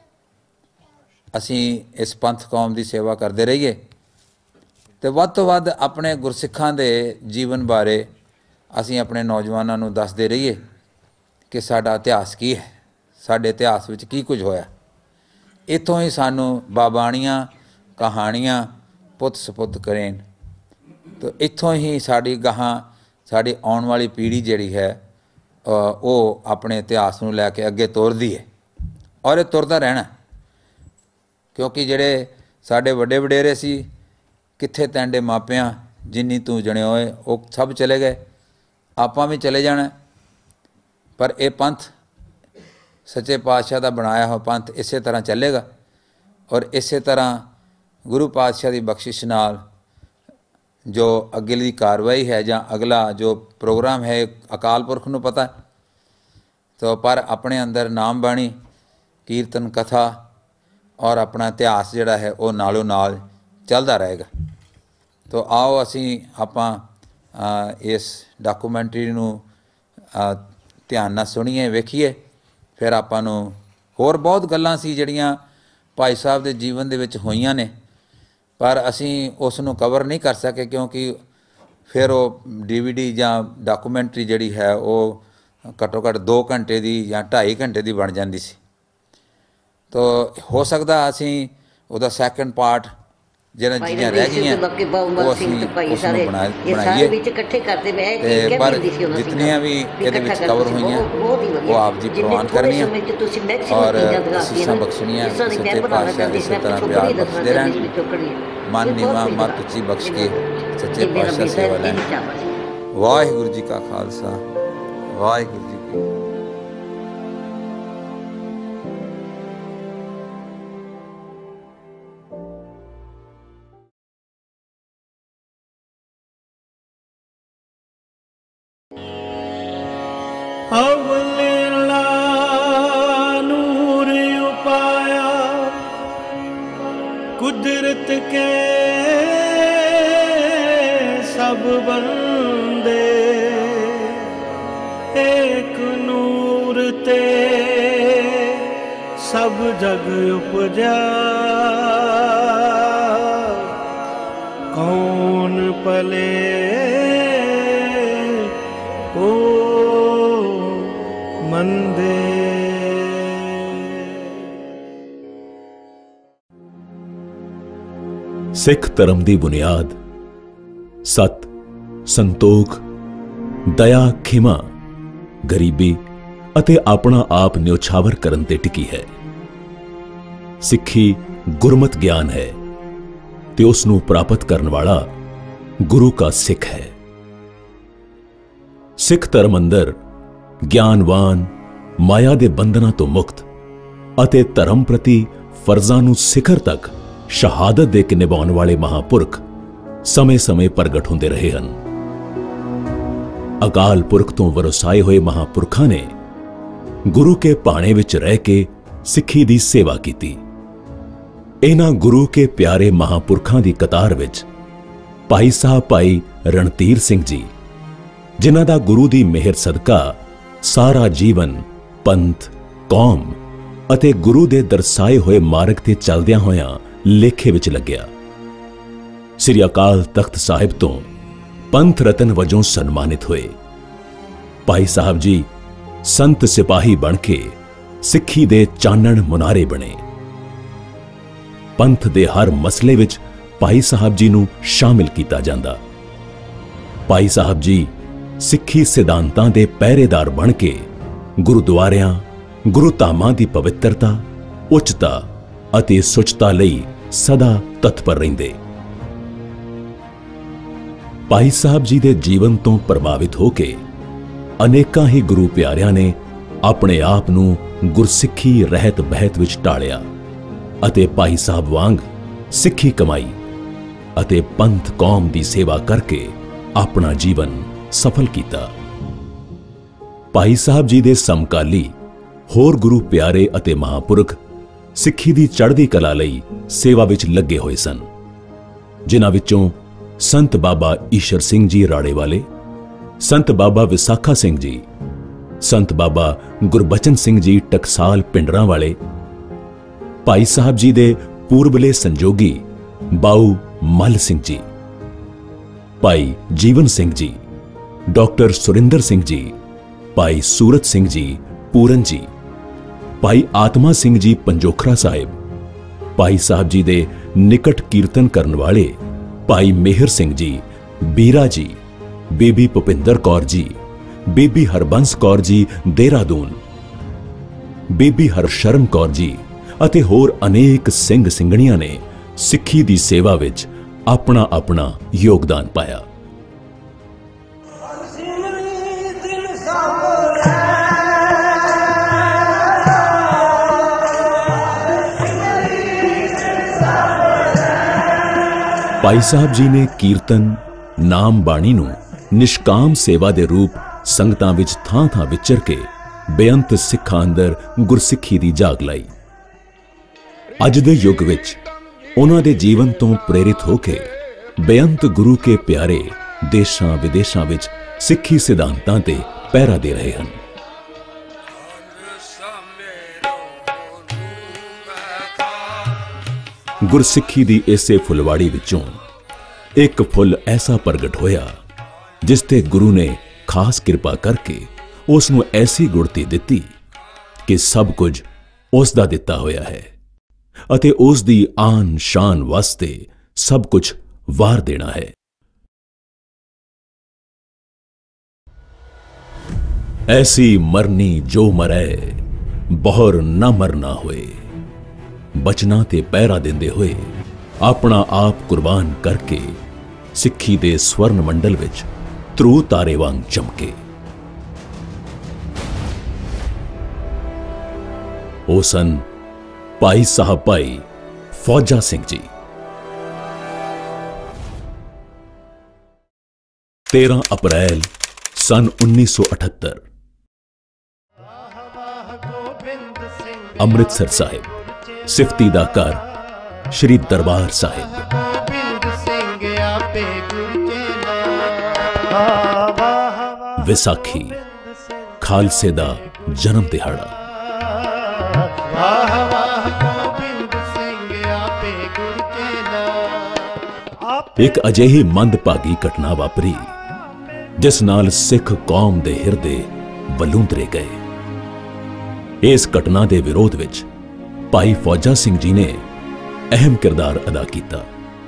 Speaker 2: ਅਸੀਂ ਇਸ ਪੰਥ ਕੌਮ ਦੀ ਸੇਵਾ ਕਰਦੇ ਰਹੀਏ ਅਤੇ ਵੱਧ ਤੋਂ ਵੱਧ ਆਪਣੇ ਗੁਰਸਿੱਖਾਂ ਦੇ ਜੀਵਨ ਬਾਰੇ ਅਸੀਂ ਆਪਣੇ ਨੌਜਵਾਨਾਂ ਨੂੰ ਦੱਸਦੇ ਰਹੀਏ ਕਿ ਸਾਡਾ ਇਤਿਹਾਸ ਕੀ ਹੈ, ਸਾਡੇ ਇਤਿਹਾਸ ਵਿੱਚ ਕੀ ਕੁਝ ਹੋਇਆ। ਇੱਥੋਂ ਹੀ ਸਾਨੂੰ ਬਾਬਾਣੀਆਂ, ਕਹਾਣੀਆਂ ਪੁੱਤ ਸਪੁੱਤ ਕਰੇਨ। ਤਾਂ ਇੱਥੋਂ ਹੀ ਸਾਡੀ ਗਾਹਾਂ, ਸਾਡੀ ਆਉਣ ਵਾਲੀ ਪੀੜ੍ਹੀ ਜਿਹੜੀ ਹੈ ਉਹ ਆਪਣੇ ਇਤਿਹਾਸ ਨੂੰ ਲੈ ਕੇ ਅੱਗੇ ਤੁਰਦੀ ਹੈ ਔਰ ਇਹ ਤੁਰਦਾ ਰਹਿਣਾ, ਕਿਉਂਕਿ ਜਿਹੜੇ ਸਾਡੇ ਵੱਡੇ ਵਡੇਰੇ ਸੀ, ਕਿੱਥੇ ਤੈਂਡੇ ਮਾਪਿਆਂ ਜਿੰਨੀ ਤੂੰ ਜਣੇ ਹੋਏ, ਉਹ ਸਭ ਚਲੇ ਗਏ, ਆਪਾਂ ਵੀ ਚਲੇ ਜਾਣਾ। ਪਰ ਇਹ ਪੰਥ ਸੱਚੇ ਪਾਤਸ਼ਾਹ ਦਾ ਬਣਾਇਆ ਹੋਇਆ ਪੰਥ ਇਸੇ ਤਰ੍ਹਾਂ ਚੱਲੇਗਾ ਔਰ ਇਸੇ ਤਰ੍ਹਾਂ ਗੁਰੂ ਪਾਤਸ਼ਾਹ ਦੀ ਬਖਸ਼ਿਸ਼ ਨਾਲ ਜੋ ਅਗਲੀ ਕਾਰਵਾਈ ਹੈ ਜਾਂ ਅਗਲਾ ਜੋ ਪ੍ਰੋਗਰਾਮ ਹੈ, ਅਕਾਲ ਪੁਰਖ ਨੂੰ ਪਤਾ। ਤੋ ਪਰ ਆਪਣੇ ਅੰਦਰ ਨਾਮ ਬਾਣੀ, ਕੀਰਤਨ, ਕਥਾ ਔਰ ਆਪਣਾ ਇਤਿਹਾਸ ਜਿਹੜਾ ਹੈ ਉਹ ਨਾਲੋਂ ਨਾਲ ਚੱਲਦਾ ਰਹੇਗਾ। ਤੋ ਆਓ ਅਸੀਂ ਆਪਾਂ ਇਸ ਡਾਕੂਮੈਂਟਰੀ ਨੂੰ ਧਿਆਨ ਨਾਲ ਸੁਣੀਏ, ਵੇਖੀਏ। ਫਿਰ ਆਪਾਂ ਨੂੰ ਹੋਰ ਬਹੁਤ ਗੱਲਾਂ ਸੀ ਜਿਹੜੀਆਂ ਭਾਈ ਸਾਹਿਬ ਦੇ ਜੀਵਨ ਦੇ ਵਿੱਚ ਹੋਈਆਂ ਨੇ, ਪਰ ਅਸੀਂ ਉਸ ਨੂੰ ਕਵਰ ਨਹੀਂ ਕਰ ਸਕੇ, ਕਿਉਂਕਿ ਫਿਰ ਉਹ DVD ਜਾਂ ਡਾਕੂਮੈਂਟਰੀ ਜਿਹੜੀ ਹੈ ਉਹ ਘੱਟੋ ਘੱਟ 2 ਘੰਟੇ ਦੀ ਜਾਂ 2.5 ਘੰਟੇ ਦੀ ਬਣ ਜਾਂਦੀ ਸੀ। ਤੋ ਹੋ ਸਕਦਾ ਅਸੀਂ ਉਹਦਾ ਸੈਕੰਡ ਪਾਰਟ ਜਿਹੜਾ ਚੀਜ਼ਾਂ ਰਹਿ ਗਈਆਂ ਉਹ ਅਸੀਂ ਉਸ ਨੂੰ ਬਣਾਈਏ। ਅਤੇ ਪਰ ਜਿਤਨੀਆਂ ਵੀ ਇਹਦੇ ਵਿੱਚ ਕਵਰ ਹੋਈਆਂ ਉਹ ਆਪ ਜੀ ਪ੍ਰਵਾਨ ਕਰਨੀਆਂ ਔਰ ਅਸੀਸਾਂ ਬਖਸ਼ਣੀਆਂ। ਸੱਚੇ ਪਾਤਸ਼ਾਹ ਇਸੇ ਤਰ੍ਹਾਂ ਪਿਆਰ ਬਖਸ਼ਦੇ ਰਹਿਣ, ਮਨ ਨੀਵਾਂ ਮੱਤ ਉੱਚੀ ਬਖਸ਼ ਕੇ ਸੱਚੇ ਪਾਤਸ਼ਾਹ ਸੇਵਾ ਲੈਣ। ਵਾਹਿਗੁਰੂ ਜੀ ਕਾ ਖਾਲਸਾ, ਵਾਹਿਗੁਰੂ ਜੀ ਕੀ ਫਤਿਹ।
Speaker 3: अवलीला नूर उपाया कुदरत के सब बंदे, एक नूर ते सब जग उपजा, कौन पले को मंदे।
Speaker 4: ਸਿੱਖ ਧਰਮ ਦੀ ਬੁਨਿਆਦ ਸਤ, ਸੰਤੋਖ, ਦਇਆ, ਖਿਮਾ, ਗਰੀਬੀ ਅਤੇ ਆਪਣਾ ਆਪ ਨਿਉਛਾਵਰ ਕਰਨ ਤੇ ਟਿਕੀ ਹੈ। ਸਿੱਖੀ ਗੁਰਮਤਿ ਗਿਆਨ ਹੈ ਤੇ ਉਸ ਨੂੰ ਪ੍ਰਾਪਤ ਕਰਨ ਵਾਲਾ ਗੁਰੂ ਕਾ ਸਿੱਖ ਹੈ। ਸਿੱਖ ਧਰਮ ਅੰਦਰ ਗਿਆਨਵਾਨ, ਮਾਇਆ ਦੇ ਬੰਧਨਾਂ ਤੋਂ ਮੁਕਤ ਅਤੇ ਧਰਮ ਪ੍ਰਤੀ ਫਰਜ਼ਾਂ ਨੂੰ ਸਿਖਰ ਤੱਕ ਸ਼ਹਾਦਤ ਦੇ ਕੇ ਨਿਭਾਉਣ ਵਾਲੇ ਮਹਾਂਪੁਰਖ ਸਮੇਂ-ਸਮੇਂ ਪ੍ਰਗਟ ਹੁੰਦੇ ਰਹੇ ਹਨ। ਅਕਾਲ ਪੁਰਖ ਤੋਂ ਵਰਸਾਏ ਹੋਏ ਮਹਾਂਪੁਰਖਾਂ ਨੇ ਗੁਰੂ ਕੇ ਭਾਣੇ ਵਿੱਚ ਰਹਿ ਕੇ ਸਿੱਖੀ ਦੀ ਸੇਵਾ ਕੀਤੀ। ਇਹਨਾਂ ਗੁਰੂ ਕੇ ਪਿਆਰੇ ਮਹਾਂਪੁਰਖਾਂ ਦੀ ਕਤਾਰ ਵਿੱਚ ਭਾਈ ਸਾਹਿਬ ਭਾਈ ਰਣਧੀਰ ਸਿੰਘ ਜੀ, ਜਿਨ੍ਹਾਂ ਦਾ ਗੁਰੂ ਦੀ ਮਿਹਰ ਸਦਕਾ ਸਾਰਾ ਜੀਵਨ ਪੰਥ, ਕੌਮ ਅਤੇ ਗੁਰੂ ਦੇ ਦਰਸਾਏ ਹੋਏ ਮਾਰਗ ਤੇ ਚੱਲਦਿਆਂ ਹੋਇਆਂ ਲੇਖੇ ਵਿੱਚ ਲੱਗਿਆ। ਸ੍ਰੀ ਅਕਾਲ ਤਖਤ ਸਾਹਿਬ ਤੋਂ ਪੰਥ ਰਤਨ ਵਜੋਂ ਸਨਮਾਨਿਤ ਹੋਏ। ਭਾਈ ਸਾਹਿਬ ਜੀ ਸੰਤ ਸਿਪਾਹੀ ਬਣ ਕੇ ਸਿੱਖੀ ਦੇ ਚਾਨਣ ਮੁਨਾਰੇ ਬਣੇ। ਪੰਥ ਦੇ ਹਰ ਮਸਲੇ ਵਿੱਚ ਭਾਈ ਸਾਹਿਬ ਜੀ ਨੂੰ ਸ਼ਾਮਿਲ ਕੀਤਾ ਜਾਂਦਾ। ਭਾਈ ਸਾਹਿਬ ਜੀ ਸਿੱਖੀ ਸਿਧਾਂਤਾਂ ਦੇ ਪਹਿਰੇਦਾਰ ਬਣ ਕੇ ਗੁਰਦੁਆਰਿਆਂ, ਗੁਰੂ ਧਾਮਾਂ ਦੀ ਪਵਿੱਤਰਤਾ, ਉੱਚਤਾ ਅਤੇ ਸੁੱਚਤਾ ਲਈ ਸਦਾ ਤਤਪਰ ਰਹਿੰਦੇ। ਭਾਈ ਸਾਹਿਬ ਜੀ ਦੇ ਜੀਵਨ ਤੋਂ ਪ੍ਰਭਾਵਿਤ ਹੋ ਕੇ ਅਨੇਕਾਂ ਹੀ ਗੁਰੂ ਪਿਆਰਿਆਂ ਨੇ ਆਪਣੇ ਆਪ ਨੂੰ ਗੁਰਸਿੱਖੀ ਰਹਿਤ ਬਹਿਤ ਵਿੱਚ ਢਾਲਿਆ ਅਤੇ ਭਾਈ ਸਾਹਿਬ ਵਾਂਗ ਸਿੱਖੀ ਕਮਾਈ ਅਤੇ ਪੰਥ ਕੌਮ ਦੀ ਸੇਵਾ ਕਰਕੇ ਆਪਣਾ ਜੀਵਨ ਸਫਲ ਕੀਤਾ। ਭਾਈ ਸਾਹਿਬ ਜੀ ਦੇ ਸਮਕਾਲੀ ਹੋਰ ਗੁਰੂ ਪਿਆਰੇ ਅਤੇ ਮਹਾਂਪੁਰਖ ਸਿੱਖੀ ਦੀ ਚੜ੍ਹਦੀ ਕਲਾ ਲਈ ਸੇਵਾ ਵਿੱਚ ਲੱਗੇ ਹੋਏ ਸਨ, ਜਿਨ੍ਹਾਂ ਵਿੱਚੋਂ ਸੰਤ ਬਾਬਾ ਈਸ਼ਰ ਸਿੰਘ ਜੀ ਰਾੜੇ ਵਾਲੇ, ਸੰਤ ਬਾਬਾ ਵਿਸਾਖਾ ਸਿੰਘ ਜੀ, ਸੰਤ ਬਾਬਾ ਗੁਰਬਚਨ ਸਿੰਘ ਜੀ ਟਕਸਾਲ ਪਿੰਡਰਾਂ ਵਾਲੇ, ਭਾਈ ਸਾਹਿਬ ਜੀ ਦੇ ਪੂਰਬਲੇ ਸੰਜੋਗੀ ਬਾਊ ਮੱਲ ਸਿੰਘ ਜੀ, ਭਾਈ ਜੀਵਨ ਸਿੰਘ ਜੀ, ਡਾਕਟਰ ਸੁਰਿੰਦਰ ਸਿੰਘ ਜੀ, ਭਾਈ ਸੂਰਤ ਸਿੰਘ ਜੀ ਪੂਰਨ ਜੀ, ਭਾਈ ਆਤਮਾ ਸਿੰਘ ਜੀ ਪੰਜੋਖਰਾ ਸਾਹਿਬ, ਭਾਈ ਸਾਹਿਬ ਜੀ ਦੇ ਨਿਕਟ ਕੀਰਤਨ ਕਰਨ ਵਾਲੇ ਭਾਈ ਮੇਹਰ ਸਿੰਘ ਜੀ ਬੀਰਾ ਜੀ, ਬੀਬੀ ਭੁਪਿੰਦਰ ਕੌਰ ਜੀ, ਬੀਬੀ ਹਰਬੰਸ ਕੌਰ ਜੀ ਦੇਹਰਾਦੂਨ, ਬੀਬੀ ਹਰਸ਼ਰਨ ਕੌਰ ਜੀ ਅਤੇ ਹੋਰ ਅਨੇਕ ਸਿੰਘ ਸਿੰਘਣੀਆਂ ਨੇ ਸਿੱਖੀ ਦੀ ਸੇਵਾ ਵਿੱਚ ਆਪਣਾ ਆਪਣਾ ਯੋਗਦਾਨ ਪਾਇਆ। ਭਾਈ ਸਾਹਿਬ ਜੀ ਨੇ ਕੀਰਤਨ, ਨਾਮ ਬਾਣੀ ਨੂੰ ਨਿਸ਼ਕਾਮ ਸੇਵਾ ਦੇ ਰੂਪ ਸੰਗਤਾਂ ਵਿੱਚ ਥਾਂ-ਥਾਂ ਵਿਚਰ ਕੇ ਬੇਅੰਤ ਸਿੱਖਾਂ ਅੰਦਰ ਗੁਰਸਿੱਖੀ ਦੀ ਜਾਗ ਲਾਈ। ਅੱਜ ਦੇ ਯੁੱਗ ਵਿੱਚ ਉਹਨਾਂ ਦੇ ਜੀਵਨ ਤੋਂ ਪ੍ਰੇਰਿਤ ਹੋ ਕੇ ਬੇਅੰਤ ਗੁਰੂ ਕੇ ਪਿਆਰੇ ਦੇਸ਼ਾਂ ਵਿਦੇਸ਼ਾਂ ਵਿੱਚ ਸਿੱਖੀ ਸਿਧਾਂਤਾਂ ਤੇ ਪਹਿਰਾ ਦੇ ਰਹੇ ਹਨ। ਗੁਰਸਿੱਖੀ ਦੀ ਇਸੇ ਫੁਲਵਾੜੀ ਵਿੱਚੋਂ ਇੱਕ ਫੁੱਲ ਐਸਾ ਪ੍ਰਗਟ ਹੋਇਆ ਜਿਸ ਤੇ ਗੁਰੂ ਨੇ ਖਾਸ ਕਿਰਪਾ ਕਰਕੇ ਉਸ ਨੂੰ ਐਸੀ ਗੁੜਤੀ ਦਿੱਤੀ ਕਿ ਸਭ ਕੁਝ ਉਸ ਦਾ ਦਿੱਤਾ ਹੋਇਆ ਹੈ ਅਤੇ ਉਸ ਦੀ ਆਨ ਸ਼ਾਨ ਵਾਸਤੇ ਸਭ ਕੁਝ ਵਾਰ ਦੇਣਾ ਹੈ। ਐਸੀ ਮਰਨੀ ਜੋ ਮਰੈ ਬਹੁਰ ਨਾ ਮਰਨਾ ਹੋਏ, ਬਚਨਾਂ ਤੇ ਪਹਿਰਾ ਦਿੰਦੇ ਹੋਏ ਆਪਣਾ ਆਪ ਕੁਰਬਾਨ ਕਰਕੇ ਸਿੱਖੀ ਦੇ ਸਵਰਨ ਮੰਡਲ ਵਿੱਚ ਧਰੂ ਤਾਰੇ ਵਾਂਗ ਚਮਕੇ। ਉਹ ਸਨ ਭਾਈ ਸਾਹਿਬ ਭਾਈ ਫੌਜਾ ਸਿੰਘ ਜੀ। 13 ਅਪ੍ਰੈਲ ਸਨ 1978 ਅੰਮ੍ਰਿਤਸਰ ਸਾਹਿਬ, ਸਿਫਤੀ ਦਾ ਘਰ ਸ਼੍ਰੀ ਦਰਬਾਰ ਸਾਹਿਬ। ਵਿਸਾਖੀ ਖਾਲਸੇ ਦਾ ਜਨਮ ਦਿਹਾੜਾ। ਇੱਕ ਅਜਿਹੀ ਮੰਦਭਾਗੀ ਘਟਨਾ ਵਾਪਰੀ ਜਿਸ ਨਾਲ ਸਿੱਖ ਕੌਮ ਦੇ ਹਿਰਦੇ ਬਲੂੰਦਰੇ ਗਏ। ਇਸ ਘਟਨਾ ਦੇ ਵਿਰੋਧ ਵਿੱਚ ਭਾਈ ਫੌਜਾ ਸਿੰਘ ਜੀ ਨੇ ਅਹਿਮ ਕਿਰਦਾਰ ਅਦਾ ਕੀਤਾ।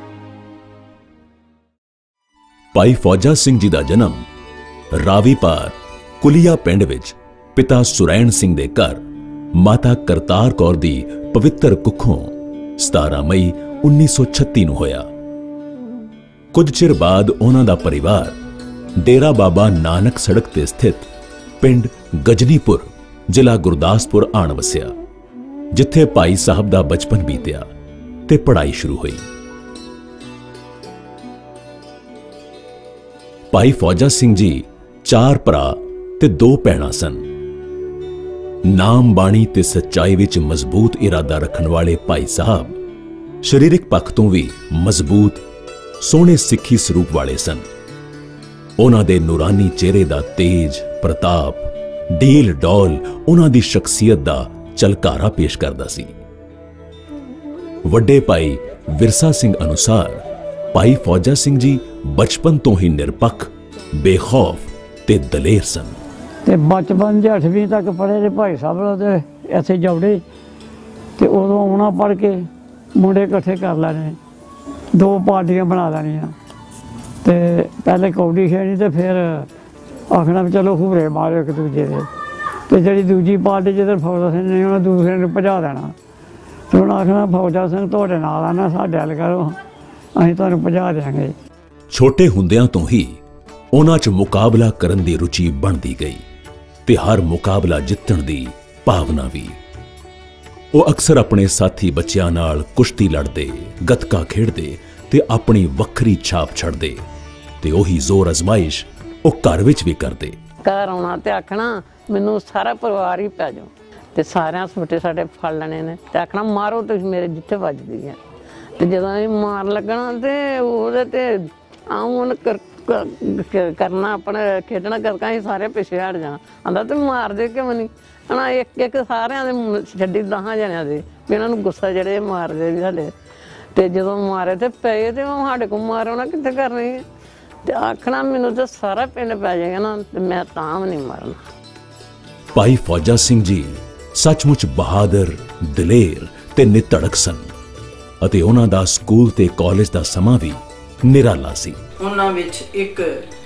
Speaker 4: ਭਾਈ ਫੌਜਾ ਸਿੰਘ ਜੀ ਦਾ ਜਨਮ ਰਾਵੀ ਪਾਰ ਕੁਲੀਆ ਪਿੰਡ ਵਿੱਚ ਪਿਤਾ ਸੁਰੈਣ ਸਿੰਘ ਦੇ ਘਰ ਮਾਤਾ ਕਰਤਾਰ ਕੌਰ ਦੀ ਪਵਿੱਤਰ ਕੁੱਖੋਂ 17 ਮਈ 1936 ਨੂੰ ਹੋਇਆ। ਕੁਝ ਚਿਰ ਬਾਅਦ ਉਹਨਾਂ ਦਾ ਪਰਿਵਾਰ ਡੇਰਾ ਬਾਬਾ ਨਾਨਕ ਸੜਕ ਤੇ ਸਥਿਤ ਪਿੰਡ ਗਜਨੀਪੁਰ, ਜ਼ਿਲ੍ਹਾ ਗੁਰਦਾਸਪੁਰ ਆਣ ਵਸਿਆ, ਜਿੱਥੇ ਭਾਈ ਸਾਹਿਬ ਦਾ ਬਚਪਨ ਬੀਤਿਆ ਤੇ ਪੜ੍ਹਾਈ ਸ਼ੁਰੂ ਹੋਈ। ਭਾਈ ਫੌਜਾ ਸਿੰਘ ਜੀ 4 ਭਰਾ ਤੇ 2 ਭੈਣਾਂ ਸਨ। ਨਾਮ ਬਾਣੀ ਤੇ ਸੱਚਾਈ ਵਿੱਚ ਮਜ਼ਬੂਤ ਇਰਾਦਾ ਰੱਖਣ ਵਾਲੇ ਭਾਈ ਸਾਹਿਬ ਸਰੀਰਕ ਪੱਖ ਤੋਂ ਵੀ ਮਜ਼ਬੂਤ, ਸੋਹਣੇ ਸਿੱਖੀ ਸਰੂਪ ਵਾਲੇ ਸਨ। ਉਹਨਾਂ ਦੇ ਨੂਰਾਨੀ ਚਿਹਰੇ ਦਾ ਤੇਜ ਪ੍ਰਤਾਪ, ਢੀਲ ਡੌਲ ਉਹਨਾਂ ਦੀ ਸ਼ਖਸੀਅਤ ਦਾ ਝਲਕਾਰਾ ਪੇਸ਼ ਕਰਦਾ ਸੀ। ਵੱਡੇ ਭਾਈ ਵਿਰਸਾ ਸਿੰਘ ਅਨੁਸਾਰ ਭਾਈ ਫੌਜਾ ਸਿੰਘ ਜੀ ਬਚਪਨ ਤੋਂ ਹੀ ਨਿਰਪੱਖ, ਬੇਖੌਫ ਤੇ ਦਲੇਰ ਸਨ।
Speaker 5: ਤੇ ਬਚਪਨ 'ਚ 8ਵੀਂ ਤੱਕ ਪੜ੍ਹੇ ਤੇ ਭਾਈ ਸਾਹਿਬ ਦੇ ਇੱਥੇ ਜੌੜੇ, ਤੇ ਉਦੋਂ ਆਉਣਾ ਪੜ੍ਹ ਕੇ ਮੁੰਡੇ ਇਕੱਠੇ ਕਰ ਲੈਣੇ, 2 ਪਾਰਟੀਆਂ ਬਣਾ ਲੈਣੀਆਂ, ਤੇ ਪਹਿਲੇ ਕੌਡੀ ਖੇਡਣੀ ਤੇ ਫਿਰ ਆਖਣਾ ਵੀ ਚਲੋ ਹੂਰੇ ਮਾਰੋ ਇੱਕ ਦੂਜੇ ਦੇ, ਤੇ ਜਿਹੜੀ ਦੂਜੀ ਪਾਰਟੀ ਜਿੱਧਰ ਫੌਜਾ ਸਿੰਘ ਨੇ ਉਹਨਾਂ ਦੂਸਰੇ ਨੂੰ ਭਜਾ ਦੇਣਾ, ਤੇ ਉਹਨਾਂ ਆਖਣਾ ਫੌਜਾ ਸਿੰਘ ਤੁਹਾਡੇ ਨਾਲ ਆਣਾ, ਸਾਡੇ ਹੱਲ ਕਰੋ, ਅਸੀਂ ਤੁਹਾਨੂੰ ਭਜਾ ਦਿਆਂਗੇ।
Speaker 4: ਛੋਟੇ ਹੁੰਦਿਆਂ ਤੋਂ ਹੀ ਉਹਨਾਂ 'ਚ ਮੁਕਾਬਲਾ ਕਰਨ ਦੀ ਰੁਚੀ ਬਣਦੀ ਗਈ ਤੇ ਹਰ ਮੁਕਾਬਲਾ ਜਿੱਤਣ ਦੀ ਭਾਵਨਾ ਵੀ। ਉਹ ਅਕਸਰ ਆਪਣੇ ਸਾਥੀ ਬੱਚਿਆਂ ਨਾਲ ਕੁਸ਼ਤੀ ਲੜਦੇ, ਗੱਤਕਾ ਖੇਡਦੇ ਤੇ ਆਪਣੀ ਵੱਖਰੀ ਛਾਪ ਛੱਡਦੇ, ਤੇ ਉਹੀ ਜ਼ੋਰ ਅਜ਼ਮਾਇਸ਼ ਉਹ ਘਰ ਵਿੱਚ ਵੀ ਕਰਦੇ।
Speaker 6: ਘਰ ਆਉਣਾ ਤੇ ਆਖਣਾ ਮੈਨੂੰ ਸਾਰਾ ਪਰਿਵਾਰ ਹੀ ਪੈ ਜਾਓ, ਤੇ ਸਾਰਿਆਂ ਛੋਟੇ ਸਾਡੇ ਫੜ ਲੈਣੇ ਨੇ ਤੇ ਆਖਣਾ ਮਾਰੋ ਤੁਸੀਂ ਮੇਰੇ ਜਿੱਥੇ ਵੱਜਦੀ ਹੈ, ਤੇ ਜਦੋਂ ਅਸੀਂ ਮਾਰ ਲੱਗਣਾ ਤੇ ਉਹਦੇ ਤੇ ਆਉਣ ਕਰਨਾ ਆਪਣਾ ਖੇਡਣਾ ਕਰਕੇ ਅਸੀਂ ਸਾਰੇ ਪਿੱਛੇ ਹਟ ਜਾਣਾ, ਆਂਦਾ ਤੇ ਮਾਰਦੇ ਕਿਉਂ ਨਹੀਂ, ਹਨਾ ਇੱਕ ਇੱਕ ਸਾਰਿਆਂ ਦੇ ਛੱਡੀ 10 ਜਣਿਆਂ ਦੇ ਵੀ ਇਹਨਾਂ ਨੂੰ ਗੁੱਸਾ ਜਿਹੜੇ ਮਾਰਦੇ ਵੀ ਸਾਡੇ, ਤੇ ਜਦੋਂ ਮਾਰੇ ਤੇ ਪਏ ਤੇ ਉਹ ਸਾਡੇ ਕੋਲ ਮਾਰਨਾ ਕਿੱਥੇ ਕਰਨੀ ਹੈ, ਤੇ ਆਖਣਾ ਮੈਨੂੰ ਤਾਂ ਸਾਰਾ ਪਿੰਡ ਪੈ ਜਾਏਗਾ ਨਾ, ਤੇ ਮੈਂ ਤਾਂ ਵੀ ਨਹੀਂ ਮਾਰਨਾ।
Speaker 4: ਭਾਈ ਫੌਜਾ ਸਿੰਘ ਜੀ ਸੱਚਮੁੱਚ ਬਹਾਦਰ, ਦਲੇਰ ਤੇ ਨਿਧੜਕ ਸਨ, ਅਤੇ ਉਹਨਾਂ ਦਾ ਸਕੂਲ ਤੇ ਕਾਲਜ ਦਾ ਸਮਾਂ ਵੀ ਨਿਰਾਲਾ ਸੀ।
Speaker 7: ਉਹਨਾਂ ਵਿੱਚ ਇੱਕ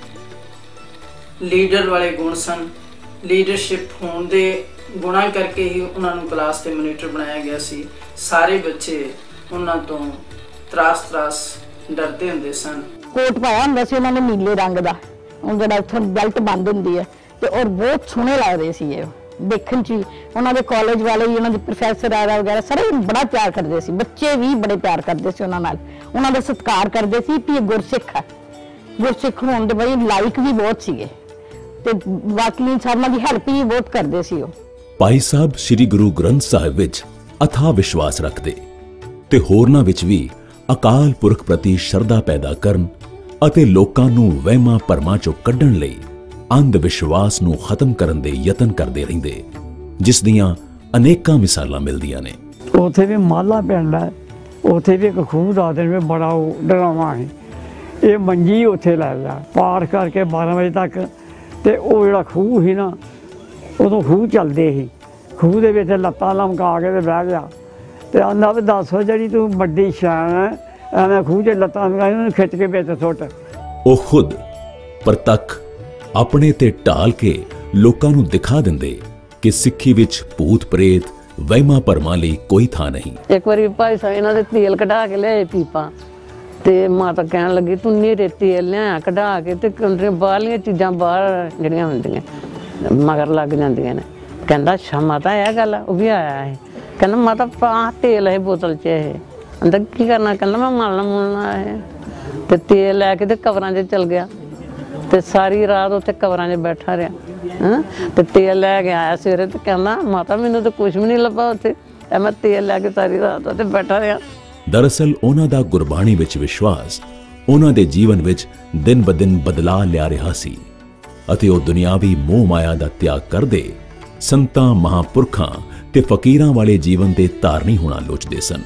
Speaker 7: ਲੀਡਰ ਵਾਲੇ ਗੁਣ ਸਨ। ਲੀਡਰਸ਼ਿਪ ਹੋਣ ਦੇ ਗੁਣਾਂ ਕਰਕੇ ਹੀ ਉਹਨਾਂ ਨੂੰ ਕਲਾਸ ਦੇ ਮੋਨੀਟਰ ਬਣਾਇਆ ਗਿਆ ਸੀ। ਸਾਰੇ ਬੱਚੇ ਉਹਨਾਂ ਤੋਂ ਤਰਾਸ ਡਰਦੇ ਹੁੰਦੇ ਸਨ।
Speaker 8: ਕੋਟ ਪਾਇਆ ਹੁੰਦਾ ਸੀ ਉਹਨਾਂ ਨੇ ਨੀਲੇ ਰੰਗ ਦਾ, ਉਹ ਜਿਹੜਾ ਉੱਥੇ ਬੈਲਟ ਬੰਦ ਹੁੰਦੀ ਹੈ, ਤੇ ਔਰ ਬਹੁਤ ਸੋਹਣੇ ਲੱਗਦੇ ਸੀ ਇਹ ਦੇਖਣ 'ਚ। ਉਹਨਾਂ ਦੇ ਕਾਲਜ ਵਾਲੇ ਵੀ, ਉਹਨਾਂ ਦੇ ਪ੍ਰੋਫੈਸਰ ਆਇਆ ਵਗੈਰਾ ਸਾਰੇ ਬੜਾ ਪਿਆਰ ਕਰਦੇ ਸੀ, ਬੱਚੇ ਵੀ ਬੜੇ ਪਿਆਰ ਕਰਦੇ ਸੀ ਉਹਨਾਂ ਨਾਲ, ਉਹਨਾਂ ਦਾ ਸਤਿਕਾਰ ਕਰਦੇ ਸੀ ਕਿ ਇਹ ਗੁਰਸਿੱਖ ਹੈ। ਗੁਰਸਿੱਖ ਹੋਣ ਦੇ ਬੜੀ ਲਾਇਕ ਵੀ ਬਹੁਤ ਸੀਗੇ, ਤੇ ਬਾਕੀ ਸਾਰਿਆਂ ਦੀ ਹੈਲਪ ਵੀ ਬਹੁਤ ਕਰਦੇ ਸੀ ਉਹ।
Speaker 4: ਭਾਈ ਸਾਹਿਬ ਸ੍ਰੀ ਗੁਰੂ ਗ੍ਰੰਥ ਸਾਹਿਬ ਵਿੱਚ ਅਥਾਹ ਵਿਸ਼ਵਾਸ ਰੱਖਦੇ ਤੇ ਹੋਰਨਾਂ ਵਿੱਚ ਵੀ ਅਕਾਲ ਪੁਰਖ ਪ੍ਰਤੀ ਸ਼ਰਧਾ ਪੈਦਾ ਕਰਨ ਅਤੇ ਲੋਕਾਂ ਨੂੰ ਵਹਿਮਾਂ ਭਰਮਾਂ ਚੋਂ ਕੱਢਣ ਲਈ ਅੰਧ ਵਿਸ਼ਵਾਸ ਨੂੰ ਖਤਮ ਕਰਨ ਦੇ ਯਤਨ ਕਰਦੇ ਰਹਿੰਦੇ, ਜਿਸ ਦੀਆਂ ਅਨੇਕਾਂ ਮਿਸਾਲਾਂ ਮਿਲਦੀਆਂ ਨੇ।
Speaker 5: ਉੱਥੇ ਵੀ ਮਾਲਾ ਪਿੰਡ ਹੈ, ਉੱਥੇ ਵੀ ਇੱਕ ਖੂਹ ਦੱਸਦੇ ਨੇ ਬੜਾ ਡਰਾਵਾਂ ਹੈ। ਇਹ ਮੰਜੀ ਉੱਥੇ ਲੈ ਗਿਆ ਪਾਠ ਕਰਕੇ 12 ਵਜੇ ਤੱਕ, ਤੇ ਉਹ ਜਿਹੜਾ ਖੂਹ ਸੀ ਨਾ, ਉਦੋਂ ਖੂਹ ਚੱਲਦੇ ਸੀ, ਖੂਹ ਦੇ ਵਿੱਚ ਲੱਤਾਂ ਲਮਕਾ ਕੇ ਤੇ ਬਹਿ ਗਿਆ, ਤੇ ਆਂਦਾ ਵੀ ਦੱਸੋ ਜਿਹੜੀ ਤੂੰ ਵੱਡੀ ਸ਼ਾਨ ਹੈ, ਐਵੇਂ ਖੂਹ 'ਚ ਲੱਤਾਂ ਲਮਕਾ ਉਹਨੂੰ ਖਿੱਚ ਕੇ ਵਿੱਚ ਸੁੱਟ।
Speaker 4: ਉਹ ਖੁਦ ਪ੍ਰਤੱਖ ਆਪਣੇ ਤੇ ਢਾਲ ਕੇ ਲੋਕਾਂ ਨੂੰ ਦਿਖਾ ਦਿੰਦੇ ਕਿ ਸਿੱਖੀ ਵਿੱਚ ਭੂਤ ਪ੍ਰੇਤ ਵਹਿਮਾਂ ਭਰਮਾਂ ਲਈ ਕੋਈ ਥਾਂ ਨਹੀਂ।
Speaker 6: ਇੱਕ ਵਾਰੀ ਭਾਈ ਸਾਹਿਬ ਇਹਨਾਂ ਦੇ ਤੇਲ ਕਢਾ ਕੇ ਲਿਆਏ ਪੀਪਾ, ਤੇ ਮਾਤਾ ਕਹਿਣ ਲੱਗੀ ਤੂੰ ਨੀਰੇ ਤੇਲ ਲਿਆ ਕਢਾ ਕੇ, ਤੇ ਬਾਹਰਲੀਆਂ ਚੀਜ਼ਾਂ ਬਾਹਰ ਜਿਹੜੀਆਂ ਹੁੰਦੀਆਂ ਮਗਰ ਲੱਗ ਜਾਂਦੀਆਂ ਨੇ। ਕਹਿੰਦਾ ਅੱਛਾ ਮਾਤਾ ਇਹ ਗੱਲ ਆ, ਉਹ ਵੀ ਆਇਆ ਹੈ। ਕਹਿੰਦਾ ਮਾਤਾ ਪਾ ਤੇਲ ਹੈ ਬੋਤਲ 'ਚ, ਇਹ ਅੰਦਰ ਕੀ ਕਰਨਾ, ਕਹਿੰਦਾ ਮੈਂ ਮਲਣਾ ਮੁਲਣਾ ਹੈ, ਤੇ ਤੇਲ ਲੈ ਕੇ ਤੇ ਕਬਰਾਂ 'ਚ ਚਲ ਗਿਆ, ਤੇ ਸਾਰੀ ਰਾਤ ਉੱਥੇ ਕਬਰਾਂ 'ਚ ਬੈਠਾ ਰਿਹਾ। ਤੇ ਤੇਲ ਲੈ ਕੇ ਆਇਆ ਸਵੇਰੇ, ਤੇ ਕਹਿੰਦਾ ਮਾਤਾ ਮੈਨੂੰ ਤਾਂ ਕੁਝ ਵੀ ਨਹੀਂ ਲੱਭਾ ਉੱਥੇ, ਮੈਂ ਤੇਲ ਲੈ ਕੇ ਸਾਰੀ ਰਾਤ ਉੱਥੇ ਬੈਠਾ ਰਿਹਾ।
Speaker 4: ਦਰਅਸਲ ਉਹਨਾਂ ਦਾ ਗੁਰਬਾਣੀ ਵਿੱਚ ਵਿਸ਼ਵਾਸ ਉਹਨਾਂ ਦੇ ਜੀਵਨ ਵਿੱਚ ਦਿਨ ਬ ਦਿਨ ਬਦਲਾਅ ਲਿਆ ਰਿਹਾ ਸੀ, ਅਤੇ ਉਹ ਦੁਨਿਆਵੀ ਮੋਹ ਮਾਇਆ ਦਾ ਤਿਆਗ ਕਰਦੇ ਸੰਤਾਂ, ਮਹਾਂਪੁਰਖਾਂ ਤੇ ਫਕੀਰਾਂ ਵਾਲੇ ਜੀਵਨ ਦੇ ਧਾਰਨੀ ਹੋਣਾ ਲੋਚਦੇ ਸਨ।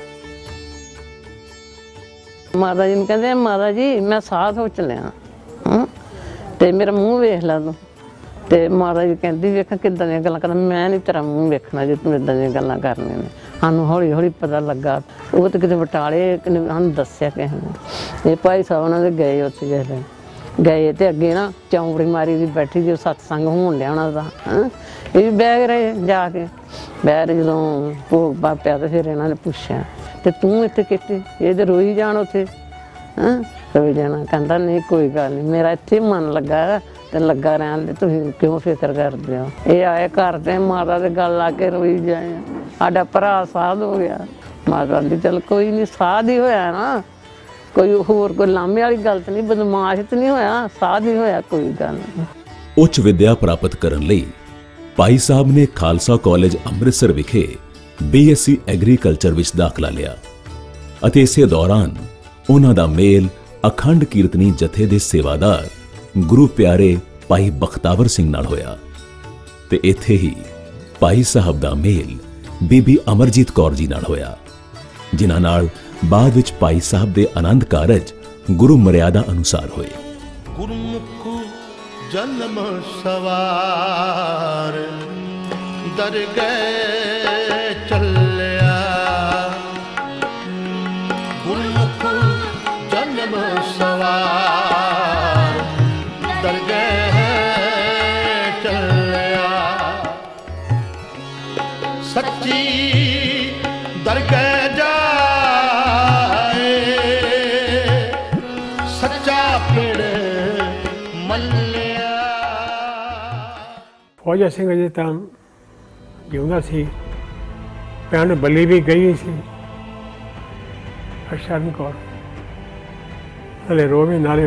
Speaker 6: ਮਾਤਾ ਜੀ ਨੂੰ ਕਹਿੰਦੇ ਮਾਤਾ ਜੀ ਮੈਂ ਸਾਹ ਸੋਚ ਲਿਆ, ਤੇ ਮੇਰਾ ਮੂੰਹ ਵੇਖ ਲਾ ਤੂੰ। ਤੇ ਮਾਤਾ ਜੀ ਕਹਿੰਦੀ ਵੇਖਾਂ ਕਿੱਦਾਂ ਦੀਆਂ ਗੱਲਾਂ ਕਰਦਾ, ਮੈਂ ਨਹੀਂ ਤੇਰਾ ਮੂੰਹ ਵੇਖਣਾ ਜੇ ਤੂੰ ਇੱਦਾਂ ਦੀਆਂ ਗੱਲਾਂ ਕਰਨੀਆਂ ਨੇ। ਸਾਨੂੰ ਹੌਲੀ ਹੌਲੀ ਪਤਾ ਲੱਗਾ, ਉਹ ਤਾਂ ਕਿਤੇ ਬਟਾਲੇ ਸਾਨੂੰ ਦੱਸਿਆ ਕਿਸੇ ਨੇ। ਇਹ ਭਾਈ ਸਾਹਿਬ ਉਹਨਾਂ ਦੇ ਗਏ ਉੱਥੇ ਗਏ, ਤੇ ਅੱਗੇ ਨਾ ਚੌਂਪੜੀ ਮਾਰੀ ਦੀ ਬੈਠੀ ਸੀ, ਸਤਸੰਗ ਹੋਣ ਡਿਆ ਉਹਨਾਂ ਦਾ। ਇਹ ਵੀ ਬਹਿ ਰਹੇ ਜਾ ਕੇ, ਬਹਿ ਰਹੇ ਜਦੋਂ ਭੋਗ ਪਾਪਿਆ, ਤੇ ਫਿਰ ਇਹਨਾਂ ਨੇ ਪੁੱਛਿਆ ਤੇ ਤੂੰ ਇੱਥੇ ਕੀਤੀ, ਇਹ ਤੇ ਰੋਈ ਜਾਣ ਉੱਥੇ, ਰੋਈ ਜਾਣਾ। ਕਹਿੰਦਾ ਨਹੀਂ ਕੋਈ ਗੱਲ ਨਹੀਂ, ਮੇਰਾ ਇੱਥੇ ਮਨ ਲੱਗਾ ਤੇ ਲੱਗਾ ਰਹਿਣ ਦੇ, ਤੁਸੀਂ ਕਿਉਂ ਫਿਕਰ ਕਰਦੇ ਹੋ। ਇਹ ਆਏ ਘਰ ਤੇ ਮਾਤਾ ਦੇ ਗੱਲ ਲਾ ਕੇ ਰੋਈ ਜਾਏ, ਸਾਡਾ ਭਰਾ ਸਾਧ ਹੋ ਗਿਆ। ਮਾਤਾ ਦੀ ਚੱਲ ਕੋਈ ਨਹੀਂ, ਸਾਧ ਹੀ ਹੋਇਆ ਨਾ, ਕੋਈ ਹੋਰ ਕੋਈ ਲਾਮੇ ਵਾਲੀ ਗੱਲ ਤਾਂ ਨਹੀਂ, ਬਦਮਾਸ਼ ਤਾਂ ਨਹੀਂ ਹੋਇਆ, ਸਾਧ ਹੀ ਹੋਇਆ, ਕੋਈ ਗੱਲ ਨਹੀਂ।
Speaker 4: ਉੱਚ ਵਿਦਿਆ ਪ੍ਰਾਪਤ ਕਰਨ ਲਈ ਭਾਈ ਸਾਹਿਬ ਨੇ ਖਾਲਸਾ ਕਾਲਜ ਅੰਮ੍ਰਿਤਸਰ ਵਿਖੇ BSc ਐਗਰੀਕਲਚਰ ਵਿੱਚ ਦਾਖਲਾ ਲਿਆ, ਅਤੇ ਇਸੇ ਦੌਰਾਨ ਉਹਨਾਂ ਦਾ ਮੇਲ ਅਖੰਡ ਕੀਰਤਨੀ ਜਥੇ ਦੇ ਸੇਵਾਦਾਰ ਗੁਰੂ ਪਿਆਰੇ ਭਾਈ ਬਖਤਾਵਰ ਸਿੰਘ ਨਾਲ ਹੋਇਆ, ਤੇ ਇੱਥੇ ਹੀ ਭਾਈ ਸਾਹਿਬ ਦਾ ਮੇਲ ਬੀਬੀ ਅਮਰਜੀਤ ਕੌਰ ਜੀ ਨਾਲ ਹੋਇਆ, ਜਿਨ੍ਹਾਂ ਨਾਲ ਬਾਅਦ ਵਿੱਚ ਭਾਈ ਸਾਹਿਬ ਦੇ ਆਨੰਦ ਕਾਰਜ ਗੁਰੂ ਮਰਿਆਦਾ ਅਨੁਸਾਰ ਹੋਏ।
Speaker 3: ਗੁਰਮੁਖ
Speaker 9: जन्म सवार दरगह चलिया गुरमुख जन्म सवार दरगह चलिया सच्ची दरगह जाए सच्चा पिड़ मल्लिया।
Speaker 10: फौजा सिंह अजे ਤਾਂ ਜਿਉਂਦਾ ਸੀ, ਭੈਣ ਬੱਲੀ ਵੀ ਗਈ ਸੀ, ਹਰਸ਼ਰਨ ਕੌਰ ਹਲੇ ਰੋਵੇ ਨਾਲੇ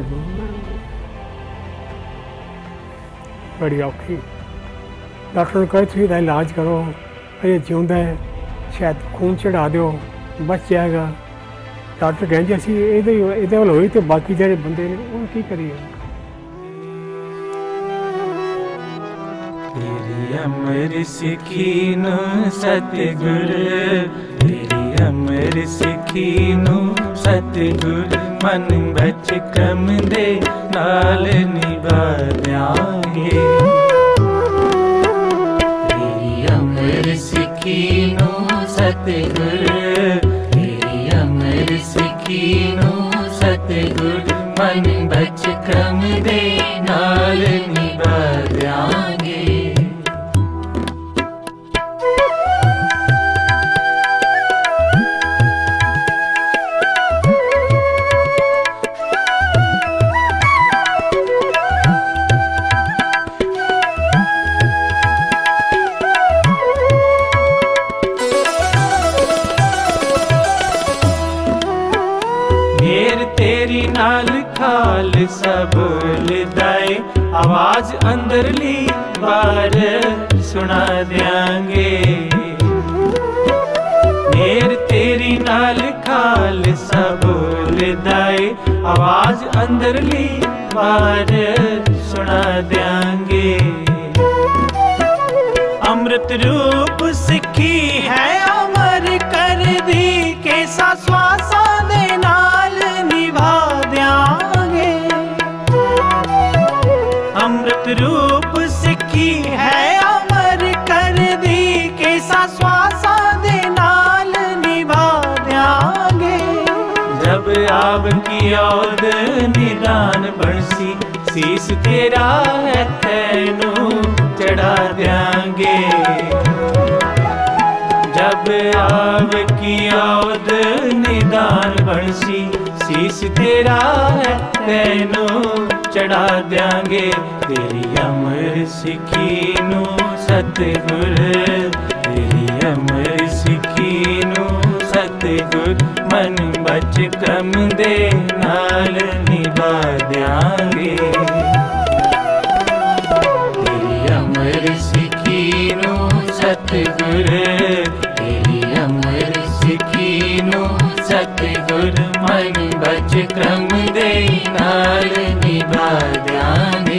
Speaker 10: ਬੜੀ ਔਖੀ। ਡਾਕਟਰ ਨੇ ਕਹੇ ਤੁਸੀਂ ਇਹਦਾ ਇਲਾਜ ਕਰੋ, ਅਜੇ ਜਿਉਂਦਾ ਹੈ, ਸ਼ਾਇਦ ਖੂਨ ਚੜਾ ਦਿਓ ਬਚ ਜਾਏਗਾ। ਡਾਕਟਰ ਕਹਿੰਦੇ ਅਸੀਂ ਇਹਦੇ ਵੱਲ ਹੋਈ ਤੇ ਬਾਕੀ ਜਿਹੜੇ ਬੰਦੇ ਨੇ ਉਹ ਕੀ ਕਰੀਏ।
Speaker 11: तेरी अमर सिखीनु सतगुर, तेरी अमर सिखीनु सतगुर, मन बच क्रम दे नाल निभा दियांगे। तेरी अमर सिखीनु सतगुर, तेरी अमर सिखीनु सतगुर, मन बच क्रम दे नाल निभा दियांगे। तेरी नाल खाल सब लिदाए, आवाज अंदरली बार सुना देंगे। मेर तेरी नाल खाल सब लिदाए, आवाज अंदरली बार सुना देंगे। अमृत रूप सिखी है अमर कर दी, कैसा श्वासा दे नाल निभा देंगे। अमृत रूप सिखी है अमर कर दी, कैसा श्वासा दे नाल निभा देंगे। जब आपकी औद निदान बरसी, शीस तेरा है तैनू चढ़ा देंगे। जब आपकी औद निदान बरसी, शीस तेरा है तैनू चढ़ा देंगे। तेरी अमर सिखीनु सतगुर, तेरी अमर सिखीनु सतगुर, मन बच क्रम दे नाल निभा देंगे। तेरी अमर सिखीनु सतगुर, तेरी अमर सिखीनु सतगुर, मन बच क्रम दे नाल निभा देंगे।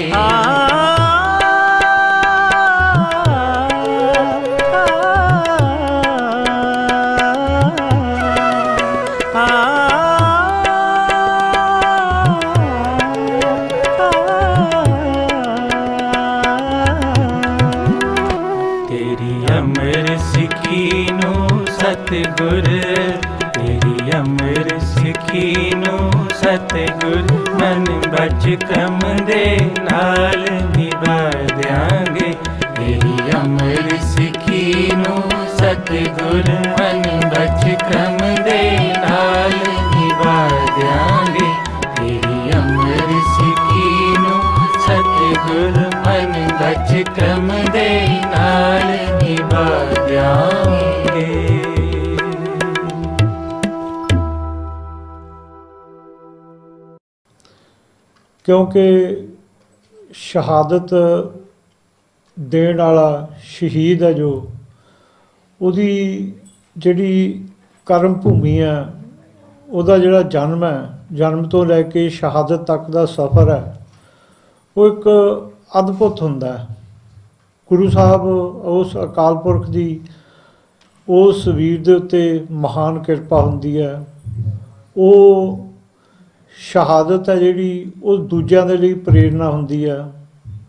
Speaker 11: तेरी अमर सिखीनु सतगुर, तेरी अमर सिखीनु सतगुर, मन बच क्रम दे नाल निभा देंगे। तेरी अमर सिखीनु सतगुर, मन बच क्रम दे नाल निभा देंगे। तेरी अमर सिखीनु सतगुर, मन बच क्रम दे नाल निभा देंगे।
Speaker 12: क्योंकि शहादत देण वाला शहीद है जो ਉਹਦੀ ਜਿਹੜੀ ਕਰਮ ਭੂਮੀ ਹੈ, ਉਹਦਾ ਜਿਹੜਾ ਜਨਮ ਹੈ, ਜਨਮ ਤੋਂ ਲੈ ਕੇ ਸ਼ਹਾਦਤ ਤੱਕ ਦਾ ਸਫ਼ਰ ਹੈ, ਉਹ ਇੱਕ ਅਦਭੁਤ ਹੁੰਦਾ ਹੈ। ਗੁਰੂ ਸਾਹਿਬ ਉਸ ਅਕਾਲ ਪੁਰਖ ਦੀ ਉਸ ਵੀਰ ਦੇ ਉੱਤੇ ਮਹਾਨ ਕਿਰਪਾ ਹੁੰਦੀ ਹੈ। ਉਹ ਸ਼ਹਾਦਤ ਹੈ ਜਿਹੜੀ ਉਹ ਦੂਜਿਆਂ ਦੇ ਲਈ ਪ੍ਰੇਰਨਾ ਹੁੰਦੀ ਹੈ।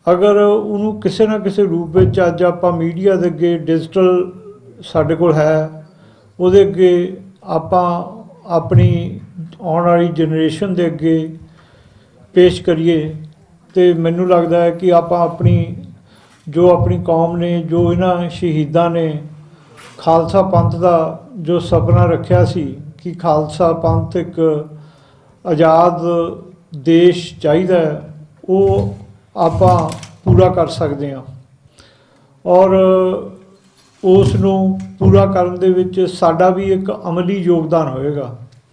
Speaker 12: ਅਗਰ ਉਹਨੂੰ ਕਿਸੇ ਨਾ ਕਿਸੇ ਰੂਪ ਵਿੱਚ ਅੱਜ ਆਪਾਂ ਮੀਡੀਆ ਦੇ ਅੱਗੇ ਡਿਜੀਟਲ ਸਾਡੇ ਕੋਲ ਹੈ, ਉਹਦੇ ਅੱਗੇ ਆਪਾਂ ਆਪਣੀ ਆਉਣ ਵਾਲੀ ਜਨਰੇਸ਼ਨ ਦੇ ਅੱਗੇ ਪੇਸ਼ ਕਰੀਏ, ਤੇ ਮੈਨੂੰ ਲੱਗਦਾ ਹੈ ਕਿ ਆਪਾਂ ਆਪਣੀ ਕੌਮ ਨੇ, ਜੋ ਇਹਨਾਂ ਸ਼ਹੀਦਾਂ ਨੇ ਖਾਲਸਾ ਪੰਥ ਦਾ ਜੋ ਸੁਪਨਾ ਰੱਖਿਆ ਸੀ ਕਿ ਖਾਲਸਾ ਪੰਥ ਇੱਕ ਆਜ਼ਾਦ ਦੇਸ਼ ਚਾਹੀਦਾ ਹੈ, ਉਹ ਆਪਾਂ ਪੂਰਾ ਕਰ ਸਕਦੇ ਹਾਂ। ਔਰ ਉਸ ਨੂੰ ਪੂਰਾ ਕਰਨ ਦੇ ਵਿੱਚ ਸਾਡਾ ਵੀ ਇੱਕ ਅਮਲੀ ਯੋਗਦਾਨ ਹੋਏਗਾ।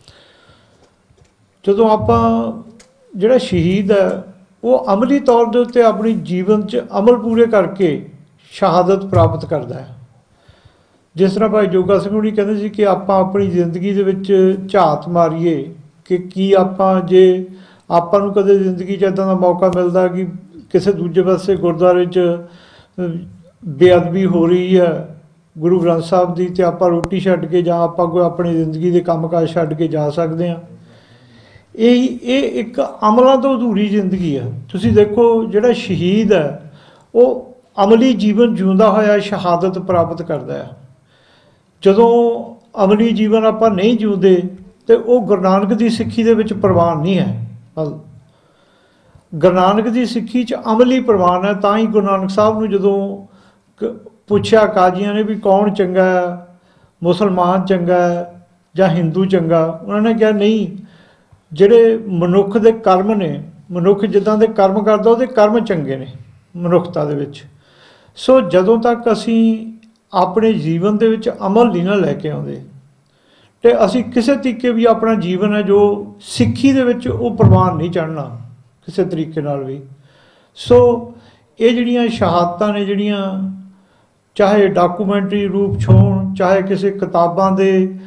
Speaker 12: ਜਦੋਂ ਆਪਾਂ ਜਿਹੜਾ ਸ਼ਹੀਦ ਹੈ ਉਹ ਅਮਲੀ ਤੌਰ ਦੇ ਉੱਤੇ ਆਪਣੀ ਜੀਵਨ 'ਚ ਅਮਲ ਪੂਰੇ ਕਰਕੇ ਸ਼ਹਾਦਤ ਪ੍ਰਾਪਤ ਕਰਦਾ ਹੈ। ਜਿਸ ਤਰ੍ਹਾਂ ਭਾਈ ਜੋਗਾ ਸਿੰਘ ਹੁਣੀ ਕਹਿੰਦੇ ਸੀ ਕਿ ਆਪਾਂ ਆਪਣੀ ਜ਼ਿੰਦਗੀ ਦੇ ਵਿੱਚ ਝਾਤ ਮਾਰੀਏ ਕਿ ਕੀ ਆਪਾਂ, ਜੇ ਆਪਾਂ ਨੂੰ ਕਦੇ ਜ਼ਿੰਦਗੀ 'ਚ ਇੱਦਾਂ ਦਾ ਮੌਕਾ ਮਿਲਦਾ ਕਿ ਕਿਸੇ ਦੂਜੇ ਪਾਸੇ ਗੁਰਦੁਆਰੇ 'ਚ ਬੇਅਦਬੀ ਹੋ ਰਹੀ ਹੈ ਗੁਰੂ ਗ੍ਰੰਥ ਸਾਹਿਬ ਦੀ, ਅਤੇ ਆਪਾਂ ਰੋਟੀ ਛੱਡ ਕੇ ਜਾਂ ਆਪਾਂ ਕੋਈ ਆਪਣੀ ਜ਼ਿੰਦਗੀ ਦੇ ਕੰਮਕਾਜ ਛੱਡ ਕੇ ਜਾ ਸਕਦੇ ਹਾਂ। ਇਹ ਇੱਕ ਅਮਲਾਂ ਤੋਂ ਅਧੂਰੀ ਜ਼ਿੰਦਗੀ ਹੈ। ਤੁਸੀਂ ਦੇਖੋ ਜਿਹੜਾ ਸ਼ਹੀਦ ਹੈ ਉਹ ਅਮਲੀ ਜੀਵਨ ਜਿਉਂਦਾ ਹੋਇਆ ਸ਼ਹਾਦਤ ਪ੍ਰਾਪਤ ਕਰਦਾ ਹੈ। ਜਦੋਂ ਅਮਲੀ ਜੀਵਨ ਆਪਾਂ ਨਹੀਂ ਜਿਉਂਦੇ ਤੇ ਉਹ ਗੁਰੂ ਨਾਨਕ ਦੀ ਸਿੱਖੀ ਦੇ ਵਿੱਚ ਪ੍ਰਵਾਨ ਨਹੀਂ ਹੈ। ਗੁਰੂ ਨਾਨਕ ਦੀ ਸਿੱਖੀ 'ਚ ਅਮਲੀ ਪ੍ਰਵਾਨ ਹੈ। ਤਾਂ ਹੀ ਗੁਰੂ ਨਾਨਕ ਸਾਹਿਬ ਨੂੰ ਜਦੋਂ ਪੁੱਛਿਆ ਕਾਜ਼ੀਆਂ ਨੇ ਵੀ ਕੌਣ ਚੰਗਾ ਹੈ, ਮੁਸਲਮਾਨ ਚੰਗਾ ਹੈ ਜਾਂ ਹਿੰਦੂ ਚੰਗਾ, ਉਹਨਾਂ ਨੇ ਕਿਹਾ ਨਹੀਂ, ਜਿਹੜੇ ਮਨੁੱਖ ਦੇ ਕਰਮ ਨੇ, ਮਨੁੱਖ ਜਿੱਦਾਂ ਦੇ ਕਰਮ ਕਰਦਾ ਉਹਦੇ ਕਰਮ ਚੰਗੇ ਨੇ ਮਨੁੱਖਤਾ ਦੇ ਵਿੱਚ। ਸੋ ਜਦੋਂ ਤੱਕ ਅਸੀਂ ਆਪਣੇ ਜੀਵਨ ਦੇ ਵਿੱਚ ਅਮਲ ਨਹੀਂ ਨਾ ਲੈ ਕੇ ਆਉਂਦੇ ਤੇ ਅਸੀਂ ਕਿਸੇ ਤਰੀਕੇ ਵੀ ਆਪਣਾ ਜੀਵਨ ਹੈ ਜੋ ਸਿੱਖੀ ਦੇ ਵਿੱਚ ਉਹ ਪ੍ਰਵਾਨ ਨਹੀਂ ਚੜ੍ਹਨਾ ਕਿਸੇ ਤਰੀਕੇ ਨਾਲ ਵੀ। ਸੋ ਇਹ ਜਿਹੜੀਆਂ ਸ਼ਹਾਦਤਾਂ ਨੇ, ਜਿਹੜੀਆਂ ਚਾਹੇ ਡਾਕੂਮੈਂਟਰੀ ਰੂਪ 'ਚ ਹੋਣ, ਚਾਹੇ ਕਿਸੇ ਕਿਤਾਬਾਂ ਦੇ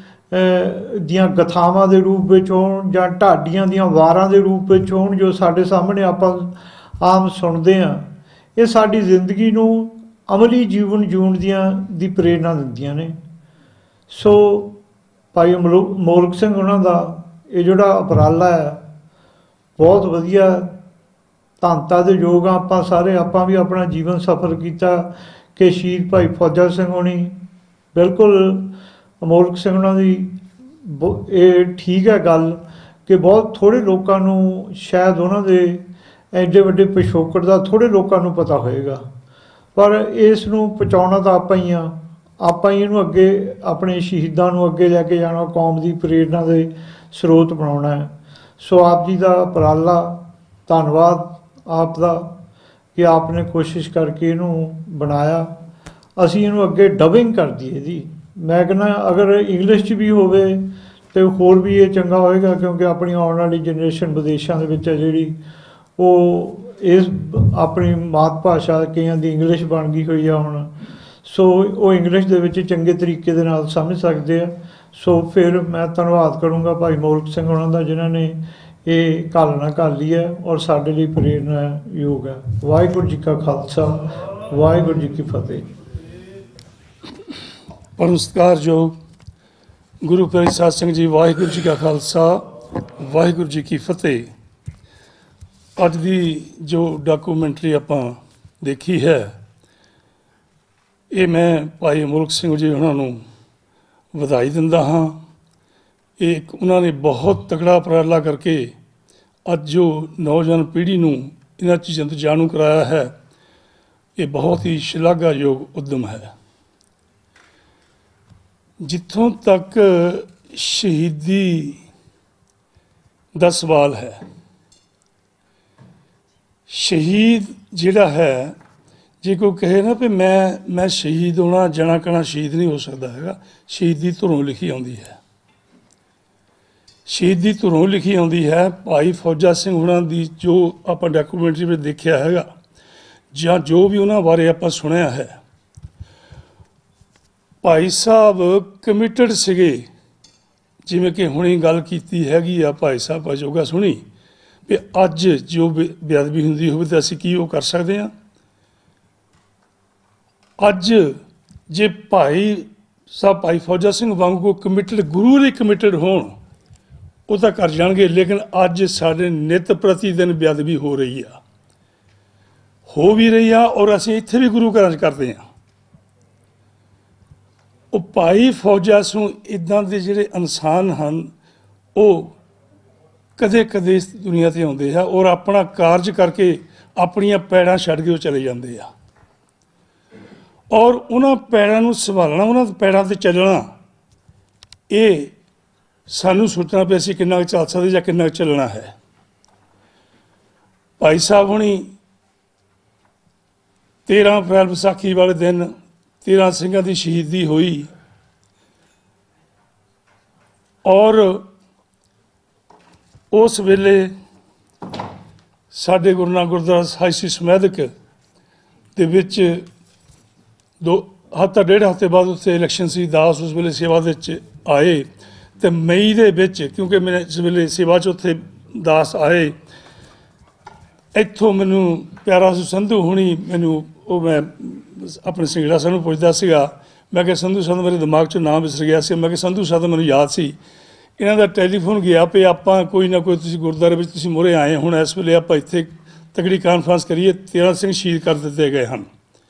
Speaker 12: ਦੀਆਂ ਗਥਾਵਾਂ ਦੇ ਰੂਪ ਵਿੱਚ ਹੋਣ, ਜਾਂ ਢਾਡੀਆਂ ਦੀਆਂ ਵਾਰਾਂ ਦੇ ਰੂਪ ਵਿੱਚ ਹੋਣ, ਜੋ ਸਾਡੇ ਸਾਹਮਣੇ ਆਪਾਂ ਆਮ ਸੁਣਦੇ ਹਾਂ, ਇਹ ਸਾਡੀ ਜ਼ਿੰਦਗੀ ਨੂੰ ਅਮਲੀ ਜੀਵਨ ਜਿਉਣ ਦੀ ਪ੍ਰੇਰਨਾ ਦਿੰਦੀਆਂ ਨੇ। ਸੋ ਭਾਈ ਮੋਲਕ ਸਿੰਘ ਉਹਨਾਂ ਦਾ ਇਹ ਜਿਹੜਾ ਉਪਰਾਲਾ ਹੈ ਬਹੁਤ ਵਧੀਆ, ਧੰਨਤਾ ਦੇ ਯੋਗ ਆ ਆਪਾਂ ਸਾਰੇ। ਆਪਾਂ ਵੀ ਆਪਣਾ ਜੀਵਨ ਸਫਲ ਕੀਤਾ ਕਿ ਸ਼ਹੀਦ ਭਾਈ ਫੌਜਾ ਸਿੰਘ ਹੋਣੀ, ਬਿਲਕੁਲ ਮੋਲਕ ਸਿੰਘ ਉਹਨਾਂ ਦੀ ਇਹ ਠੀਕ ਹੈ ਗੱਲ ਕਿ ਬਹੁਤ ਥੋੜ੍ਹੇ ਲੋਕਾਂ ਨੂੰ ਸ਼ਾਇਦ ਉਹਨਾਂ ਦੇ ਐਡੇ ਵੱਡੇ ਪਿਛੋਕੜ ਦਾ ਥੋੜ੍ਹੇ ਲੋਕਾਂ ਨੂੰ ਪਤਾ ਹੋਏਗਾ, ਪਰ ਇਸ ਨੂੰ ਪਹੁੰਚਾਉਣਾ ਤਾਂ ਆਪਾਂ ਹੀ ਆ। ਆਪਾਂ ਹੀ ਇਹਨੂੰ ਅੱਗੇ, ਆਪਣੇ ਸ਼ਹੀਦਾਂ ਨੂੰ ਅੱਗੇ ਲੈ ਕੇ ਜਾਣਾ, ਕੌਮ ਦੀ ਪ੍ਰੇਰਨਾ ਦੇ ਸਰੋਤ ਬਣਾਉਣਾ ਹੈ। ਸੋ ਆਪ ਜੀ ਦਾ ਉਪਰਾਲਾ, ਧੰਨਵਾਦ ਆਪ ਦਾ ਕਿ ਆਪ ਨੇ ਕੋਸ਼ਿਸ਼ ਕਰਕੇ ਇਹਨੂੰ ਬਣਾਇਆ। ਅਸੀਂ ਇਹਨੂੰ ਅੱਗੇ ਡਬਿੰਗ ਕਰ ਦਈਏ ਜੀ। ਮੈਂ ਕਹਿੰਦਾ ਅਗਰ ਇੰਗਲਿਸ਼ 'ਚ ਵੀ ਹੋਵੇ ਤਾਂ ਹੋਰ ਵੀ ਇਹ ਚੰਗਾ ਹੋਏਗਾ, ਕਿਉਂਕਿ ਆਪਣੀ ਆਉਣ ਵਾਲੀ ਜਨਰੇਸ਼ਨ ਵਿਦੇਸ਼ਾਂ ਦੇ ਵਿੱਚ ਹੈ ਜਿਹੜੀ, ਉਹ ਇਸ ਆਪਣੀ ਮਾਤ ਭਾਸ਼ਾ ਕਈਆਂ ਦੀ ਇੰਗਲਿਸ਼ ਬਣ ਗਈ ਹੋਈ ਆ ਹੁਣ। ਸੋ ਉਹ ਇੰਗਲਿਸ਼ ਦੇ ਵਿੱਚ ਚੰਗੇ ਤਰੀਕੇ ਦੇ ਨਾਲ ਸਮਝ ਸਕਦੇ ਆ। ਸੋ ਫਿਰ ਮੈਂ ਧੰਨਵਾਦ ਕਰੂੰਗਾ ਭਾਈ ਮੋਲਕ ਸਿੰਘ ਉਹਨਾਂ ਦਾ, ਜਿਨ੍ਹਾਂ ਨੇ ਇਹ ਘਾਲਣਾ ਘਾਲੀ ਹੈ ਔਰ ਸਾਡੇ ਲਈ ਪ੍ਰੇਰਨਾ ਯੋਗ ਹੈ। ਵਾਹਿਗੁਰੂ ਜੀ ਕਾ ਖਾਲਸਾ, ਵਾਹਿਗੁਰੂ ਜੀ ਕੀ ਫਤਿਹ।
Speaker 13: ਪਰਮ ਸਤਿਕਾਰਯੋਗ ਗੁਰੂ ਪਿਆਰੇ ਸਾਧ ਸਿੰਘ ਜੀ, ਵਾਹਿਗੁਰੂ ਜੀ ਕਾ ਖਾਲਸਾ, ਵਾਹਿਗੁਰੂ ਜੀ ਕੀ ਫਤਿਹ। ਅੱਜ ਦੀ ਜੋ ਡਾਕੂਮੈਂਟਰੀ ਆਪਾਂ ਦੇਖੀ ਹੈ, ਇਹ ਮੈਂ ਭਾਈ ਮੋਲਕ ਸਿੰਘ ਜੀ ਉਹਨਾਂ ਨੂੰ ਵਧਾਈ ਦਿੰਦਾ ਹਾਂ। ਇਹ ਉਹਨਾਂ ਨੇ ਬਹੁਤ ਤਕੜਾ ਉਪਰਾਲਾ ਕਰਕੇ ਅੱਜ ਜੋ ਨੌਜਵਾਨ ਪੀੜ੍ਹੀ ਨੂੰ ਇਹਨਾਂ ਚੀਜ਼ਾਂ ਤੋਂ ਜਾਣੂ ਕਰਾਇਆ ਹੈ, ਇਹ ਬਹੁਤ ਹੀ ਸ਼ਲਾਘਾਯੋਗ ਉੱਦਮ ਹੈ। ਜਿੱਥੋਂ ਤੱਕ ਸ਼ਹੀਦੀ ਦਾ ਸਵਾਲ ਹੈ, ਸ਼ਹੀਦ ਜਿਹੜਾ ਹੈ, ਜੇ ਕੋਈ ਕਹੇ ਨਾ ਵੀ ਮੈਂ ਸ਼ਹੀਦ ਹੋਣਾ, ਜਣਾ ਕਣਾ ਸ਼ਹੀਦ ਨਹੀਂ ਹੋ ਸਕਦਾ ਹੈਗਾ। ਸ਼ਹੀਦੀ ਧੁਰੋਂ ਲਿਖੀ ਆਉਂਦੀ ਹੈ, ਸ਼ਹੀਦੀ ਧੁਰੋਂ ਲਿਖੀ ਆਉਂਦੀ ਹੈ। ਭਾਈ ਫੌਜਾ ਸਿੰਘ ਹੁਣਾਂ ਦੀ ਜੋ ਆਪਾਂ ਡਾਕੂਮੈਂਟਰੀ ਵਿੱਚ ਦੇਖਿਆ ਹੈਗਾ, ਜਾਂ ਜੋ ਵੀ ਉਹਨਾਂ ਬਾਰੇ ਆਪਾਂ ਸੁਣਿਆ ਹੈ, ਭਾਈ ਸਾਹਿਬ ਕਮਿਟਡ ਸੀਗੇ। ਜਿਵੇਂ ਕਿ ਹੁਣੀ ਗੱਲ ਕੀਤੀ ਹੈਗੀ ਆ ਭਾਈ ਸਾਹਿਬ ਭਾਈ ਜੋਗਾ ਸੁਣੀ ਵੀ ਅੱਜ ਜੋ ਬੇਅਦਬੀ ਹੁੰਦੀ ਹੋਵੇ ਤਾਂ ਅਸੀਂ ਕੀ ਉਹ ਕਰ ਸਕਦੇ ਹਾਂ। ਅੱਜ ਜੇ ਭਾਈ ਸਾਹਿਬ ਭਾਈ ਫੌਜਾ ਸਿੰਘ ਵਾਂਗੂ ਕਮਿਟਡ, ਗੁਰੂ ਲਈ ਕਮਿਟਡ ਹੋਣ, ਉਹ ਤਾਂ ਕਰ ਜਾਣਗੇ। ਲੇਕਿਨ ਅੱਜ ਸਾਡੇ ਨਿੱਤ ਪ੍ਰਤੀ ਦਿਨ ਬੇਅਦਬੀ ਹੋ ਰਹੀ ਆ। ਹੋ ਵੀ ਰਹੀ ਆ ਔਰ ਅਸੀਂ ਇੱਥੇ ਵੀ ਗੁਰੂ ਘਰਾਂ 'ਚ ਕਰਦੇ ਹਾਂ। ਉਹ ਭਾਈ ਫੌਜਾ ਸਿੰਘ ਇੱਦਾਂ ਦੇ ਜਿਹੜੇ ਇਨਸਾਨ ਹਨ, ਉਹ ਕਦੇ ਕਦੇ ਇਸ ਦੁਨੀਆ 'ਤੇ ਆਉਂਦੇ ਆ ਔਰ ਆਪਣਾ ਕਾਰਜ ਕਰਕੇ ਆਪਣੀਆਂ ਪੈੜਾਂ ਛੱਡ ਕੇ ਉਹ ਚਲੇ ਜਾਂਦੇ ਆ, ਔਰ ਉਹਨਾਂ ਪੈੜਾਂ ਨੂੰ ਸੰਭਾਲਣਾ, ਉਹਨਾਂ ਪੈੜਾਂ 'ਤੇ ਚੱਲਣਾ, ਇਹ ਸਾਨੂੰ ਸੋਚਣਾ ਪਿਆ ਅਸੀਂ ਕਿੰਨਾ ਕੁ ਚੱਲ ਸਕਦੇ ਜਾਂ ਕਿੰਨਾ ਕੁ ਚੱਲਣਾ ਹੈ। ਭਾਈ ਸਾਹਿਬ ਹੁਣੀ 13 ਅਪ੍ਰੈਲ ਵਿਸਾਖੀ ਵਾਲੇ ਦਿਨ 13 ਸਿੰਘਾਂ ਦੀ ਸ਼ਹੀਦੀ ਹੋਈ ਔਰ ਉਸ ਵੇਲੇ ਸਾਡੇ ਗੁਰੂ ਨਾਨਕ ਗੁਰਦੁਆਰਾ ਸਾਹਿਬ ਸੀ ਸਮੈਦਕ ਦੇ ਵਿੱਚ ਡੇਢ ਹਫ਼ਤੇ ਬਾਅਦ ਉੱਥੇ ਇਲੈਕਸ਼ਨ ਸੀ। ਦਾਸ ਉਸ ਵੇਲੇ ਸੇਵਾ ਦੇ ਵਿੱਚ ਆਏ ਅਤੇ ਮਈ ਦੇ ਵਿੱਚ, ਕਿਉਂਕਿ ਮੈਂ ਇਸ ਵੇਲੇ ਸੇਵਾ 'ਚ ਉੱਥੇ ਦਾਸ ਆਏ, ਇੱਥੋਂ ਮੈਨੂੰ ਪਿਆਰਾ ਸੰਧੂ ਹੁਣੀ ਮੈਨੂੰ ਉਹ ਮੈਂ ਆਪਣੇ ਸਿੰਗੜਾ ਸਾਹਿਬ ਨੂੰ ਪੁੱਛਦਾ ਸੀਗਾ, ਮੈਂ ਕਿਹਾ ਸੰਧੂ ਸਾਹਿਬ ਮੇਰੇ ਦਿਮਾਗ 'ਚੋਂ ਨਾਮ ਵਿਸਰ ਗਿਆ ਸੀ। ਮੈਂ ਕਿਹਾ ਸੰਧੂ ਸਾਹਿਬ ਮੈਨੂੰ ਯਾਦ ਸੀ, ਇਹਨਾਂ ਦਾ ਟੈਲੀਫੋਨ ਗਿਆ ਵੀ ਆਪਾਂ ਕੋਈ ਨਾ ਕੋਈ ਤੁਸੀਂ ਗੁਰਦੁਆਰੇ ਵਿੱਚ ਤੁਸੀਂ ਮੂਹਰੇ ਆਏ, ਹੁਣ ਇਸ ਵੇਲੇ ਆਪਾਂ ਇੱਥੇ ਤਕੜੀ ਕਾਨਫਰੰਸ ਕਰੀਏ, 13 ਸਿੰਘ ਸ਼ਹੀਦ ਕਰ ਦਿੱਤੇ ਗਏ ਹਨ।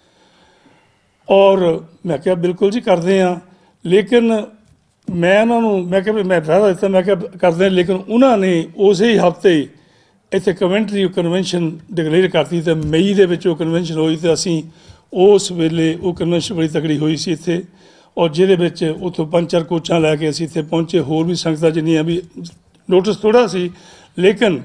Speaker 13: ਔਰ ਮੈਂ ਕਿਹਾ ਬਿਲਕੁਲ ਜੀ ਕਰਦੇ ਹਾਂ, ਲੇਕਿਨ ਮੈਂ ਉਹਨਾਂ ਨੂੰ ਮੈਂ ਕਿਹਾ ਵੀ ਮੈਂ ਫਾਇਦਾ ਦਿੱਤਾ, ਮੈਂ ਕਿਹਾ ਕਰਦੇ ਹਾਂ, ਲੇਕਿਨ ਉਹਨਾਂ ਨੇ ਉਸੇ ਹੀ ਹਫ਼ਤੇ ਇੱਥੇ ਕਵੈਂਟਰੀ ਕਨਵੈਨਸ਼ਨ ਡਿਕਲੇਅਰ ਕਰਤੀ ਅਤੇ ਮਈ ਦੇ ਵਿੱਚ ਉਹ ਕਨਵੈਨਸ਼ਨ ਹੋਈ ਅਤੇ ਅਸੀਂ ਉਸ ਵੇਲੇ ਉਹ ਕਨਵੈਨਸ਼ਨ ਬੜੀ ਤਕੜੀ ਹੋਈ ਸੀ ਇੱਥੇ, ਔਰ ਜਿਹਦੇ ਵਿੱਚ ਉੱਥੋਂ 5-4 ਕੋਚਾਂ ਲੈ ਕੇ ਅਸੀਂ ਇੱਥੇ ਪਹੁੰਚੇ। ਹੋਰ ਵੀ ਸੰਗਤਾਂ ਜਿੰਨੀਆਂ ਵੀ, ਨੋਟਿਸ ਥੋੜ੍ਹਾ ਸੀ, ਲੇਕਿਨ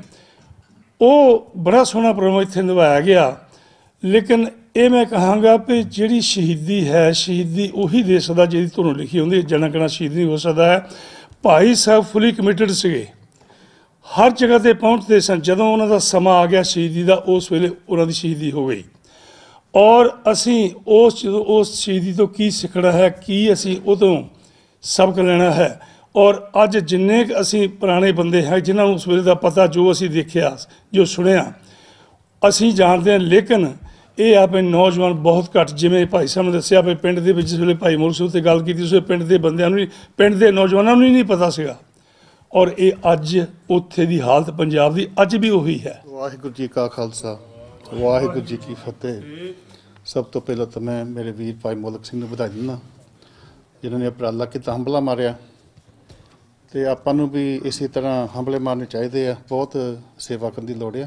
Speaker 13: ਉਹ ਬੜਾ ਸੋਹਣਾ ਪ੍ਰੋਗਰਾਮ ਇੱਥੇ ਨਿਭਾਇਆ ਗਿਆ। ਲੇਕਿਨ ਇਹ ਮੈਂ ਕਹਾਂਗਾ ਵੀ ਜਿਹੜੀ ਸ਼ਹੀਦੀ ਹੈ, ਸ਼ਹੀਦੀ ਉਹੀ ਦੇ ਸਕਦਾ ਜਿਹਦੀ ਤੁਹਾਨੂੰ ਲਿਖੀ ਹੁੰਦੀ ਹੈ, ਜਣਾ ਕਣਾ ਸ਼ਹੀਦ ਨਹੀਂ ਹੋ ਸਕਦਾ ਹੈ। ਭਾਈ ਸਾਹਿਬ ਫੁੱਲੀ ਕਮਿਟਡ ਸੀਗੇ, ਹਰ ਜਗ੍ਹਾ 'ਤੇ ਪਹੁੰਚਦੇ ਸਨ। ਜਦੋਂ ਉਹਨਾਂ ਦਾ ਸਮਾਂ ਆ ਗਿਆ ਸ਼ਹੀਦੀ ਦਾ, ਉਸ ਵੇਲੇ ਉਹਨਾਂ ਦੀ ਸ਼ਹੀਦੀ ਹੋ ਗਈ। ਔਰ ਅਸੀਂ ਉਸ ਸ਼ਹੀਦੀ ਤੋਂ ਕੀ ਸਿੱਖਣਾ ਹੈ, ਕੀ ਅਸੀਂ ਉਹ ਤੋਂ ਸਬਕ ਲੈਣਾ ਹੈ। ਔਰ ਅੱਜ ਜਿੰਨੇ ਕੁ ਅਸੀਂ ਪੁਰਾਣੇ ਬੰਦੇ ਹੈ ਜਿਨ੍ਹਾਂ ਨੂੰ ਉਸ ਵੇਲੇ ਦਾ ਪਤਾ, ਜੋ ਅਸੀਂ ਦੇਖਿਆ, ਜੋ ਸੁਣਿਆ, ਅਸੀਂ ਜਾਣਦੇ ਹਾਂ। ਲੇਕਿਨ ਇਹ ਆਪਣੇ ਨੌਜਵਾਨ ਬਹੁਤ ਘੱਟ, ਜਿਵੇਂ ਭਾਈ ਸਾਹਿਬ ਨੇ ਦੱਸਿਆ ਵੀ ਪਿੰਡ ਦੇ ਵਿੱਚ ਜਿਸ ਵੇਲੇ ਭਾਈ ਮੋਹਰ ਸਿੰਘ ਉੱਤੇ ਗੱਲ ਕੀਤੀ, ਉਸ ਵੇਲੇ ਪਿੰਡ ਦੇ ਬੰਦਿਆਂ ਨੂੰ, ਪਿੰਡ ਦੇ ਨੌਜਵਾਨਾਂ ਨੂੰ ਹੀ ਨਹੀਂ ਪਤਾ ਸੀਗਾ। ਔਰ ਇਹ ਅੱਜ ਉੱਥੇ ਦੀ ਹਾਲਤ ਪੰਜਾਬ ਦੀ ਅੱਜ ਵੀ ਉਹੀ ਹੈ।
Speaker 9: ਵਾਹਿਗੁਰੂ ਜੀ ਕਾ ਖਾਲਸਾ, ਵਾਹਿਗੁਰੂ ਜੀ ਕੀ ਫਤਿਹ। ਸਭ ਤੋਂ ਪਹਿਲਾਂ ਤਾਂ ਮੈਂ ਮੇਰੇ ਵੀਰ ਭਾਈ ਮੋਲਕ ਸਿੰਘ ਨੂੰ ਵਧਾਈ ਦਿੰਦਾ, ਜਿਨ੍ਹਾਂ ਨੇ ਉਪਰਾਲਾ ਕੀਤਾ, ਹੰਭਲਾ ਮਾਰਿਆ, ਅਤੇ ਆਪਾਂ ਨੂੰ ਵੀ ਇਸੇ ਤਰ੍ਹਾਂ ਹੰਭਲੇ ਮਾਰਨੇ ਚਾਹੀਦੇ ਆ। ਬਹੁਤ ਸੇਵਾ ਕਰਨ ਦੀ ਲੋੜ ਆ।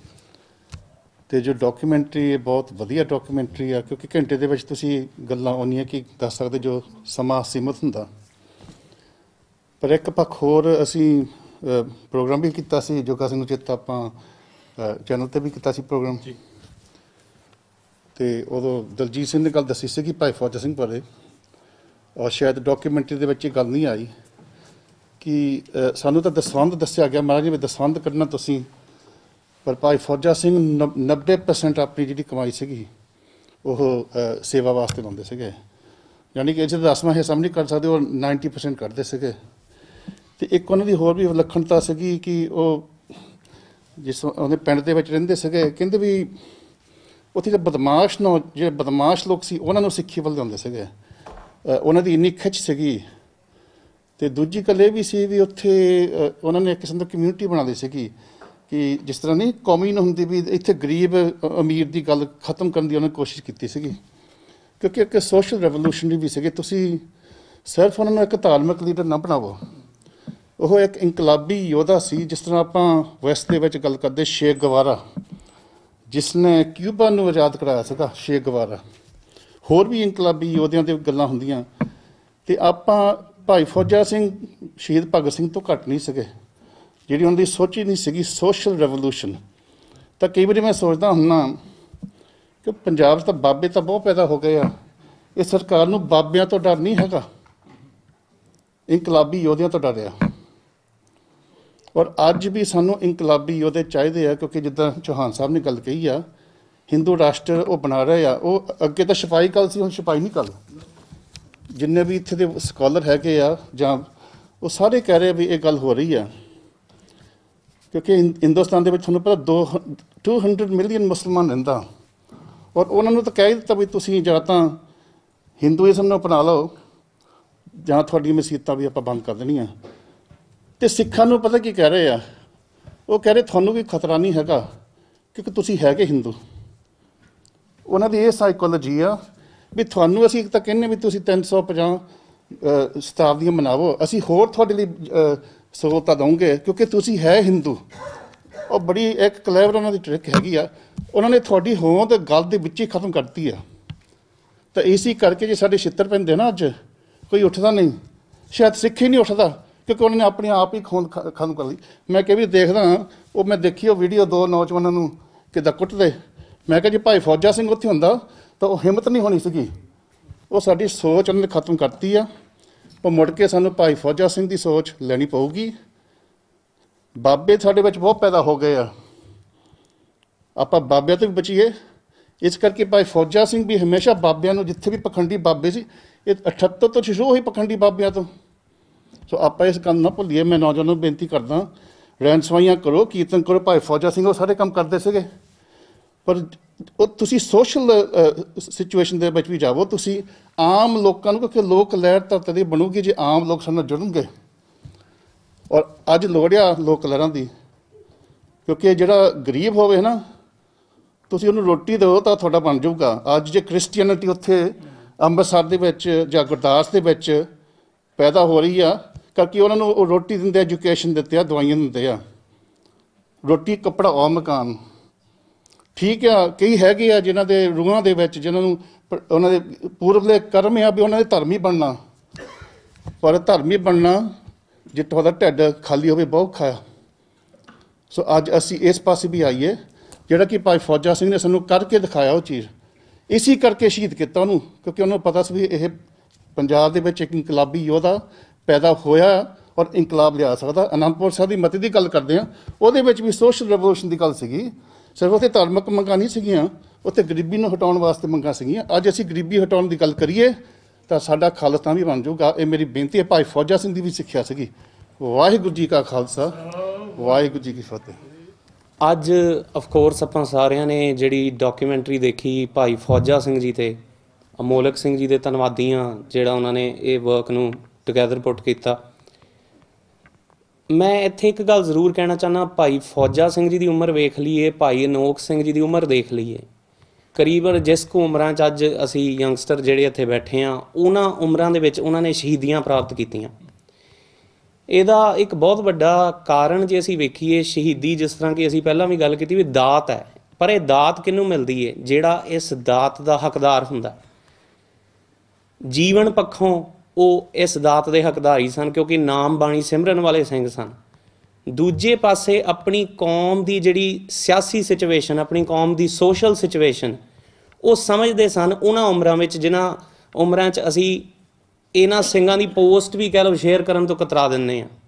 Speaker 9: ਅਤੇ ਜੋ ਡਾਕੂਮੈਂਟਰੀ ਹੈ, ਬਹੁਤ ਵਧੀਆ ਡਾਕੂਮੈਂਟਰੀ ਆ, ਕਿਉਂਕਿ ਘੰਟੇ ਦੇ ਵਿੱਚ ਤੁਸੀਂ ਗੱਲਾਂ ਉਨੀਆਂ ਕੀ ਦੱਸ ਸਕਦੇ ਜੋ ਸਮਾਂ ਸੀਮਤ ਹੁੰਦਾ। ਪਰ ਇੱਕ ਪੱਖ ਹੋਰ ਅਸੀਂ ਪ੍ਰੋਗਰਾਮ ਵੀ ਕੀਤਾ ਸੀ, ਜੋਗਾ ਸਿੰਘ ਨੂੰ ਚੇਤਾ, ਆਪਾਂ ਚੈਨਲ 'ਤੇ ਵੀ ਕੀਤਾ ਸੀ ਪ੍ਰੋਗਰਾਮ ਜੀ। ਅਤੇ ਉਦੋਂ ਦਲਜੀਤ ਸਿੰਘ ਨੇ ਗੱਲ ਦੱਸੀ ਸੀ ਕਿ ਭਾਈ ਫੌਜਾ ਸਿੰਘ ਬਾਰੇ, ਔਰ ਸ਼ਾਇਦ ਡਾਕੂਮੈਂਟਰੀ ਦੇ ਵਿੱਚ ਇਹ ਗੱਲ ਨਹੀਂ ਆਈ ਕਿ ਸਾਨੂੰ ਤਾਂ ਦਸਵੰਧ ਦੱਸਿਆ ਗਿਆ, ਮਹਾਰਾਜ ਜੀ ਦਸਵੰਧ ਕੱਢਣਾ ਤੁਸੀਂ, ਪਰ ਭਾਈ ਫੌਜਾ ਸਿੰਘ 90% ਆਪਣੀ ਜਿਹੜੀ ਕਮਾਈ ਸੀਗੀ ਉਹ ਸੇਵਾ ਵਾਸਤੇ ਲਾਉਂਦੇ ਸੀਗੇ। ਯਾਨੀ ਕਿ ਇਹਦੇ 10ਵਾਂ ਹਿੱਸਾ ਨਹੀਂ ਕਰ ਸਕਦੇ, ਉਹ 90% ਕੱਢਦੇ ਸੀਗੇ। ਅਤੇ ਇੱਕ ਉਹਨਾਂ ਦੀ ਹੋਰ ਵੀ ਵਿਲੱਖਣਤਾ ਸੀਗੀ ਕਿ ਉਹ ਜਿਸ ਉਹਦੇ ਪਿੰਡ ਦੇ ਵਿੱਚ ਰਹਿੰਦੇ ਸੀਗੇ, ਕਹਿੰਦੇ ਵੀ ਉੱਥੇ ਜਿਹੜੇ ਬਦਮਾਸ਼ ਲੋਕ ਸੀ ਉਹਨਾਂ ਨੂੰ ਸਿੱਖੀ ਵੱਲ ਲਿਆਉਂਦੇ ਸੀਗੇ। ਉਹਨਾਂ ਦੀ ਇੰਨੀ ਖਿੱਚ ਸੀਗੀ। ਅਤੇ ਦੂਜੀ ਗੱਲ ਇਹ ਵੀ ਸੀ ਵੀ ਉੱਥੇ ਉਹਨਾਂ ਨੇ ਇੱਕ ਕਿਸਮ ਦੀ ਕਮਿਊਨਿਟੀ ਬਣਾ ਲਈ ਸੀਗੀ ਕਿ ਜਿਸ ਤਰ੍ਹਾਂ ਨਹੀਂ ਕੌਮੀ ਹੁੰਦੀ ਵੀ ਇੱਥੇ ਗਰੀਬ ਅਮੀਰ ਦੀ ਗੱਲ ਖਤਮ ਕਰਨ ਦੀ ਉਹਨਾਂ ਨੇ ਕੋਸ਼ਿਸ਼ ਕੀਤੀ ਸੀਗੀ, ਕਿਉਂਕਿ ਇੱਕ ਸੋਸ਼ਲ ਰੈਵੋਲੂਸ਼ਨਰੀ ਵੀ ਸੀਗੇ। ਤੁਸੀਂ ਸਿਰਫ ਉਹਨਾਂ ਨੂੰ ਇੱਕ ਧਾਰਮਿਕ ਲੀਡਰ ਨਾ ਬਣਾਵੋ, ਉਹ ਇੱਕ ਇਨਕਲਾਬੀ ਯੋਧਾ ਸੀ। ਜਿਸ ਤਰ੍ਹਾਂ ਆਪਾਂ ਵੈਸਟ ਦੇ ਵਿੱਚ ਗੱਲ ਕਰਦੇ ਸ਼ੇ ਗਵਾਰਾ, ਜਿਸ ਨੇ ਕਿਊਬਾ ਨੂੰ ਆਜ਼ਾਦ ਕਰਾਇਆ ਸੀਗਾ, ਸ਼ੇ ਗਵਾਰਾ। ਹੋਰ ਵੀ ਇਨਕਲਾਬੀ ਯੋਧਿਆਂ ਦੇ ਗੱਲਾਂ ਹੁੰਦੀਆਂ। ਅਤੇ ਆਪਾਂ ਭਾਈ ਫੌਜਾ ਸਿੰਘ ਸ਼ਹੀਦ ਭਗਤ ਸਿੰਘ ਤੋਂ ਘੱਟ ਨਹੀਂ ਸੀਗੇ, ਜਿਹੜੀ ਉਹਨਾਂ ਦੀ ਸੋਚ ਹੀ ਨਹੀਂ ਸੀਗੀ ਸੋਸ਼ਲ ਰੈਵੋਲੂਸ਼ਨ। ਤਾਂ ਕਈ ਵਾਰੀ ਮੈਂ ਸੋਚਦਾ ਹੁੰਦਾ ਕਿ ਪੰਜਾਬ 'ਚ ਤਾਂ ਬਾਬੇ ਤਾਂ ਬਹੁਤ ਪੈਦਾ ਹੋ ਗਏ ਆ, ਇਹ ਸਰਕਾਰ ਨੂੰ ਬਾਬਿਆਂ ਤੋਂ ਡਰ ਨਹੀਂ ਹੈਗਾ, ਇਨਕਲਾਬੀ ਯੋਧਿਆਂ ਤੋਂ ਡਰ ਆ। ਔਰ ਅੱਜ ਵੀ ਸਾਨੂੰ ਇਨਕਲਾਬੀ ਯੋਧੇ ਚਾਹੀਦੇ ਆ, ਕਿਉਂਕਿ ਜਿੱਦਾਂ ਚੌਹਾਨ ਸਾਹਿਬ ਨੇ ਗੱਲ ਕਹੀ ਆ, ਹਿੰਦੂ ਰਾਸ਼ਟਰ ਉਹ ਬਣਾ ਰਹੇ ਆ। ਉਹ ਅੱਗੇ ਤਾਂ ਛਪਾਈ ਕੱਲ ਸੀ, ਹੁਣ ਛਪਾਈ ਨਹੀਂ ਕੱਲ। ਜਿੰਨੇ ਵੀ ਇੱਥੇ ਦੇ ਸਕਾਲਰ ਹੈਗੇ ਆ ਜਾਂ ਉਹ ਸਾਰੇ ਕਹਿ ਰਹੇ ਵੀ ਇਹ ਗੱਲ ਹੋ ਰਹੀ ਆ, ਕਿਉਂਕਿ ਹਿੰਦੁਸਤਾਨ ਦੇ ਵਿੱਚ ਤੁਹਾਨੂੰ ਪਤਾ 200 ਮਿਲੀਅਨ ਮੁਸਲਮਾਨ ਰਹਿੰਦਾ। ਔਰ ਉਹਨਾਂ ਨੂੰ ਤਾਂ ਕਹਿ ਦਿੱਤਾ ਵੀ ਤੁਸੀਂ ਜਾਂ ਤਾਂ ਹਿੰਦੂਇਜ਼ਮ ਨੂੰ ਅਪਣਾ ਲਓ ਜਾਂ ਤੁਹਾਡੀਆਂ ਮਸੀਤਾਂ ਵੀ ਆਪਾਂ ਬੰਦ ਕਰ ਦੇਣੀਆਂ। ਅਤੇ ਸਿੱਖਾਂ ਨੂੰ ਪਤਾ ਕੀ ਕਹਿ ਰਹੇ ਆ, ਉਹ ਕਹਿ ਰਹੇ ਤੁਹਾਨੂੰ ਵੀ ਖਤਰਾ ਨਹੀਂ ਹੈਗਾ ਕਿਉਂਕਿ ਤੁਸੀਂ ਹੈਗੇ ਹਿੰਦੂ, ਉਹਨਾਂ ਦੀ ਇਹ ਸਾਈਕੋਲੋਜੀ ਆ ਵੀ ਤੁਹਾਨੂੰ ਅਸੀਂ ਇੱਕ ਤਾਂ ਕਹਿੰਦੇ ਵੀ ਤੁਸੀਂ 350 ਸ਼ਤਾਬਦੀਆਂ ਮਨਾਵੋ, ਅਸੀਂ ਹੋਰ ਤੁਹਾਡੇ ਲਈ ਸਹੂਲਤਾਂ ਦਵਾਂਗੇ ਕਿਉਂਕਿ ਤੁਸੀਂ ਹੈ ਹਿੰਦੂ। ਉਹ ਬੜੀ ਇੱਕ ਕਲੈਵਰ ਉਹਨਾਂ ਦੀ ਟ੍ਰਿਕ ਹੈਗੀ ਆ, ਉਹਨਾਂ ਨੇ ਤੁਹਾਡੀ ਹੋਂਦ ਗੱਲ ਦੇ ਵਿੱਚ ਹੀ ਖਤਮ ਕਰਤੀ ਆ। ਤਾਂ ਇਸੇ ਕਰਕੇ ਜੇ ਸਾਡੇ ਛਿੱਤਰ ਪੈਂਦੇ ਨਾ ਅੱਜ ਕੋਈ ਉੱਠਦਾ ਨਹੀਂ, ਸ਼ਾਇਦ ਸਿੱਖ ਹੀ ਨਹੀਂ ਉੱਠਦਾ ਕਿਉਂਕਿ ਉਹਨਾਂ ਨੇ ਆਪਣੇ ਆਪ ਹੀ ਖੋਲ ਖਤਮ ਕਰ ਲਈ। ਮੈਂ ਕਿਹਾ ਵੀ ਦੇਖਦਾ ਉਹ ਮੈਂ ਦੇਖੀ ਉਹ ਵੀਡੀਓ 2 ਨੌਜਵਾਨਾਂ ਨੂੰ ਕਿੱਦਾਂ ਕੁੱਟਦੇ। ਮੈਂ ਕਿਹਾ ਜੇ ਭਾਈ ਫੌਜਾ ਸਿੰਘ ਉੱਥੇ ਹੁੰਦਾ ਤਾਂ ਉਹ ਹਿੰਮਤ ਨਹੀਂ ਹੋਣੀ ਸੀਗੀ। ਉਹ ਸਾਡੀ ਸੋਚ ਉਹਨਾਂ ਨੇ ਖਤਮ ਕਰਤੀ ਆ। ਪਰ ਮੁੜ ਕੇ ਸਾਨੂੰ ਭਾਈ ਫੌਜਾ ਸਿੰਘ ਦੀ ਸੋਚ ਲੈਣੀ ਪਊਗੀ। ਬਾਬੇ ਸਾਡੇ ਵਿੱਚ ਬਹੁਤ ਪੈਦਾ ਹੋ ਗਏ ਆ, ਆਪਾਂ ਬਾਬਿਆਂ ਤੋਂ ਵੀ ਬਚੀਏ। ਇਸ ਕਰਕੇ ਭਾਈ ਫੌਜਾ ਸਿੰਘ ਵੀ ਹਮੇਸ਼ਾ ਬਾਬਿਆਂ ਨੂੰ, ਜਿੱਥੇ ਵੀ ਪਖੰਡੀ ਬਾਬੇ ਸੀ, ਇਹ 78 ਤੋਂ ਸ਼ੁਰੂ ਹੋਈ ਪਖੰਡੀ ਬਾਬਿਆਂ ਤੋਂ। ਸੋ ਆਪਾਂ ਇਸ ਕੰਮ ਨਾ ਭੁੱਲੀਏ। ਮੈਂ ਨੌਜਵਾਨਾਂ ਨੂੰ ਬੇਨਤੀ ਕਰਦਾ, ਰਹਿਣ ਸਵਾਈਆਂ ਕਰੋ, ਕੀਰਤਨ ਕਰੋ। ਭਾਈ ਫੌਜਾ ਸਿੰਘ ਉਹ ਸਾਰੇ ਕੰਮ ਕਰਦੇ ਸੀਗੇ, ਪਰ ਉਹ ਤੁਸੀਂ ਸੋਸ਼ਲ ਸਿਚੁਏਸ਼ਨ ਦੇ ਵਿੱਚ ਵੀ ਜਾਵੋ। ਤੁਸੀਂ ਆਮ ਲੋਕਾਂ ਨੂੰ, ਕਿਉਂਕਿ ਲੋਕ ਲਹਿਰ ਤਾਂ ਤਦੇ ਬਣੂਗੀ ਜੇ ਆਮ ਲੋਕ ਸਾਡੇ ਨਾਲ ਜੁੜਨਗੇ। ਔਰ ਅੱਜ ਲੋੜ ਆ ਲੋਕ ਲਹਿਰਾਂ ਦੀ, ਕਿਉਂਕਿ ਜਿਹੜਾ ਗਰੀਬ ਹੋਵੇ ਨਾ, ਤੁਸੀਂ ਉਹਨੂੰ ਰੋਟੀ ਦਿਓ ਤਾਂ ਤੁਹਾਡਾ ਬਣ ਜਾਊਗਾ। ਅੱਜ ਜੇ ਕ੍ਰਿਸਚੀਅਨਿਟੀ ਉੱਥੇ ਅੰਮ੍ਰਿਤਸਰ ਦੇ ਵਿੱਚ ਜਾਂ ਗੁਰਦਾਸ ਦੇ ਵਿੱਚ ਪੈਦਾ ਹੋ ਰਹੀ ਆ, ਕਿਉਂਕਿ ਉਹਨਾਂ ਨੂੰ ਉਹ ਰੋਟੀ ਦਿੰਦੇ, ਐਜੂਕੇਸ਼ਨ ਦਿੱਤੇ ਆ, ਦਵਾਈਆਂ ਦਿੰਦੇ ਆ, ਰੋਟੀ ਕੱਪੜਾ ਔਰ ਮਕਾਨ। ਠੀਕ ਆ, ਕਈ ਹੈਗੇ ਆ ਜਿਨ੍ਹਾਂ ਦੇ ਰੂਹਾਂ ਦੇ ਵਿੱਚ, ਜਿਨ੍ਹਾਂ ਨੂੰ ਉਹਨਾਂ ਦੇ ਪੂਰਵਲੇ ਕਰਮ ਆ ਵੀ ਉਹਨਾਂ ਦੇ ਧਰਮੀ ਬਣਨਾ। ਪਰ ਧਰਮੀ ਬਣਨਾ ਜੇ ਤੁਹਾਡਾ ਢਿੱਡ ਖਾਲੀ ਹੋਵੇ ਬਹੁਤ ਔਖਾ ਆ। ਸੋ ਅੱਜ ਅਸੀਂ ਇਸ ਪਾਸੇ ਵੀ ਆਈਏ, ਜਿਹੜਾ ਕਿ ਭਾਈ ਫੌਜਾ ਸਿੰਘ ਨੇ ਸਾਨੂੰ ਕਰਕੇ ਦਿਖਾਇਆ ਉਹ ਚੀਜ਼। ਇਸੀ ਕਰਕੇ ਸ਼ਹੀਦ ਕੀਤਾ ਉਹਨੂੰ, ਕਿਉਂਕਿ ਉਹਨੂੰ ਪਤਾ ਸੀ ਵੀ ਇਹ ਪੰਜਾਬ ਦੇ ਵਿੱਚ ਇੱਕ ਇਨਕਲਾਬੀ ਯੋਧਾ ਪੈਦਾ ਹੋਇਆ ਔਰ ਇਨਕਲਾਬ ਲਿਆ ਸਕਦਾ। ਅਨੰਦਪੁਰ ਸਾਹਿਬ ਦੀ ਮਤੀ ਦੀ ਗੱਲ ਕਰਦੇ ਹਾਂ, ਉਹਦੇ ਵਿੱਚ ਵੀ ਸੋਸ਼ਲ ਰੈਵੋਲੂਸ਼ਨ ਦੀ ਗੱਲ ਸੀਗੀ। ਸਿਰਫ ਉੱਥੇ ਧਾਰਮਿਕ ਮੰਗਾਂ ਨਹੀਂ ਸੀਗੀਆਂ, ਉੱਥੇ ਗਰੀਬੀ ਨੂੰ ਹਟਾਉਣ ਵਾਸਤੇ ਮੰਗਾਂ ਸੀਗੀਆਂ। ਅੱਜ ਅਸੀਂ ਗਰੀਬੀ ਹਟਾਉਣ ਦੀ ਗੱਲ ਕਰੀਏ ਤਾਂ ਸਾਡਾ ਖਾਲਸਾ ਵੀ ਬਣ ਜਾਊਗਾ। ਇਹ ਮੇਰੀ ਬੇਨਤੀ ਹੈ। ਭਾਈ ਫੌਜਾ ਸਿੰਘ ਦੀ ਵੀ ਸਿੱਖਿਆ ਸੀਗੀ। ਵਾਹਿਗੁਰੂ ਜੀ ਕਾ ਖਾਲਸਾ, ਵਾਹਿਗੁਰੂ ਜੀ ਕੀ ਫਤਿਹ।
Speaker 14: ਅੱਜ ਅਫਕੋਰਸ ਆਪਾਂ ਸਾਰਿਆਂ ਨੇ ਜਿਹੜੀ ਡਾਕੂਮੈਂਟਰੀ ਦੇਖੀ ਭਾਈ ਫੌਜਾ ਸਿੰਘ ਜੀ ਤੇ ਅਮੋਲਕ ਸਿੰਘ ਜੀ ਦੇ ਧੰਨਵਾਦੀ ਹਾਂ, ਜਿਹੜਾ ਉਹਨਾਂ ਨੇ ਇਹ ਵਰਕ ਨੂੰ ਟੁਗੈਦਰ ਪੁੱਟ ਕੀਤਾ। ਮੈਂ ਇੱਥੇ ਇੱਕ ਗੱਲ ਜ਼ਰੂਰ ਕਹਿਣਾ ਚਾਹੁੰਦਾ, ਭਾਈ ਫੌਜਾ ਸਿੰਘ ਜੀ ਦੀ ਉਮਰ ਵੇਖ ਲਈਏ, ਭਾਈ ਅਨੋਖ ਸਿੰਘ ਜੀ ਦੀ ਉਮਰ ਦੇਖ ਲਈਏ, ਕਰੀਬਨ ਜਿਸ ਕੁ ਉਮਰਾਂ 'ਚ ਅੱਜ ਅਸੀਂ ਯੰਗਸਟਰ ਜਿਹੜੇ ਇੱਥੇ ਬੈਠੇ ਹਾਂ, ਉਹਨਾਂ ਉਮਰਾਂ ਦੇ ਵਿੱਚ ਉਹਨਾਂ ਨੇ ਸ਼ਹੀਦੀਆਂ ਪ੍ਰਾਪਤ ਕੀਤੀਆਂ। ਇਹਦਾ ਇੱਕ ਬਹੁਤ ਵੱਡਾ ਕਾਰਨ ਜੇ ਅਸੀਂ ਵੇਖੀਏ, ਸ਼ਹੀਦੀ ਜਿਸ ਤਰ੍ਹਾਂ ਕਿ ਅਸੀਂ ਪਹਿਲਾਂ ਵੀ ਗੱਲ ਕੀਤੀ ਵੀ ਦਾਤ ਹੈ, ਪਰ ਇਹ ਦਾਤ ਕਿਹਨੂੰ ਮਿਲਦੀ ਹੈ? ਜਿਹੜਾ ਇਸ ਦਾਤ ਦਾ ਹੱਕਦਾਰ ਹੁੰਦਾ। ਜੀਵਨ ਪੱਖੋਂ ਉਹ ਇਸ ਦਾਤ ਦੇ ਹੱਕਦਾਰੀ ਸਨ, ਕਿਉਂਕਿ ਨਾਮ ਬਾਣੀ ਸਿਮਰਨ ਵਾਲੇ ਸਿੰਘ ਸਨ। ਦੂਜੇ ਪਾਸੇ ਆਪਣੀ ਕੌਮ ਦੀ ਜਿਹੜੀ ਸਿਆਸੀ ਸਿਚੁਏਸ਼ਨ, ਆਪਣੀ ਕੌਮ ਦੀ ਸੋਸ਼ਲ ਸਿਚੁਏਸ਼ਨ ਉਹ ਸਮਝਦੇ ਸਨ ਉਹਨਾਂ ਉਮਰਾਂ ਵਿੱਚ, ਜਿਨ੍ਹਾਂ ਉਮਰਾਂ 'ਚ ਅਸੀਂ ਇਹਨਾਂ ਸਿੰਘਾਂ ਦੀ ਪੋਸਟ ਵੀ ਕਹਿ ਲਓ ਸ਼ੇਅਰ ਕਰਨ ਤੋਂ ਕਤਰਾ ਦਿੰਦੇ ਹਾਂ।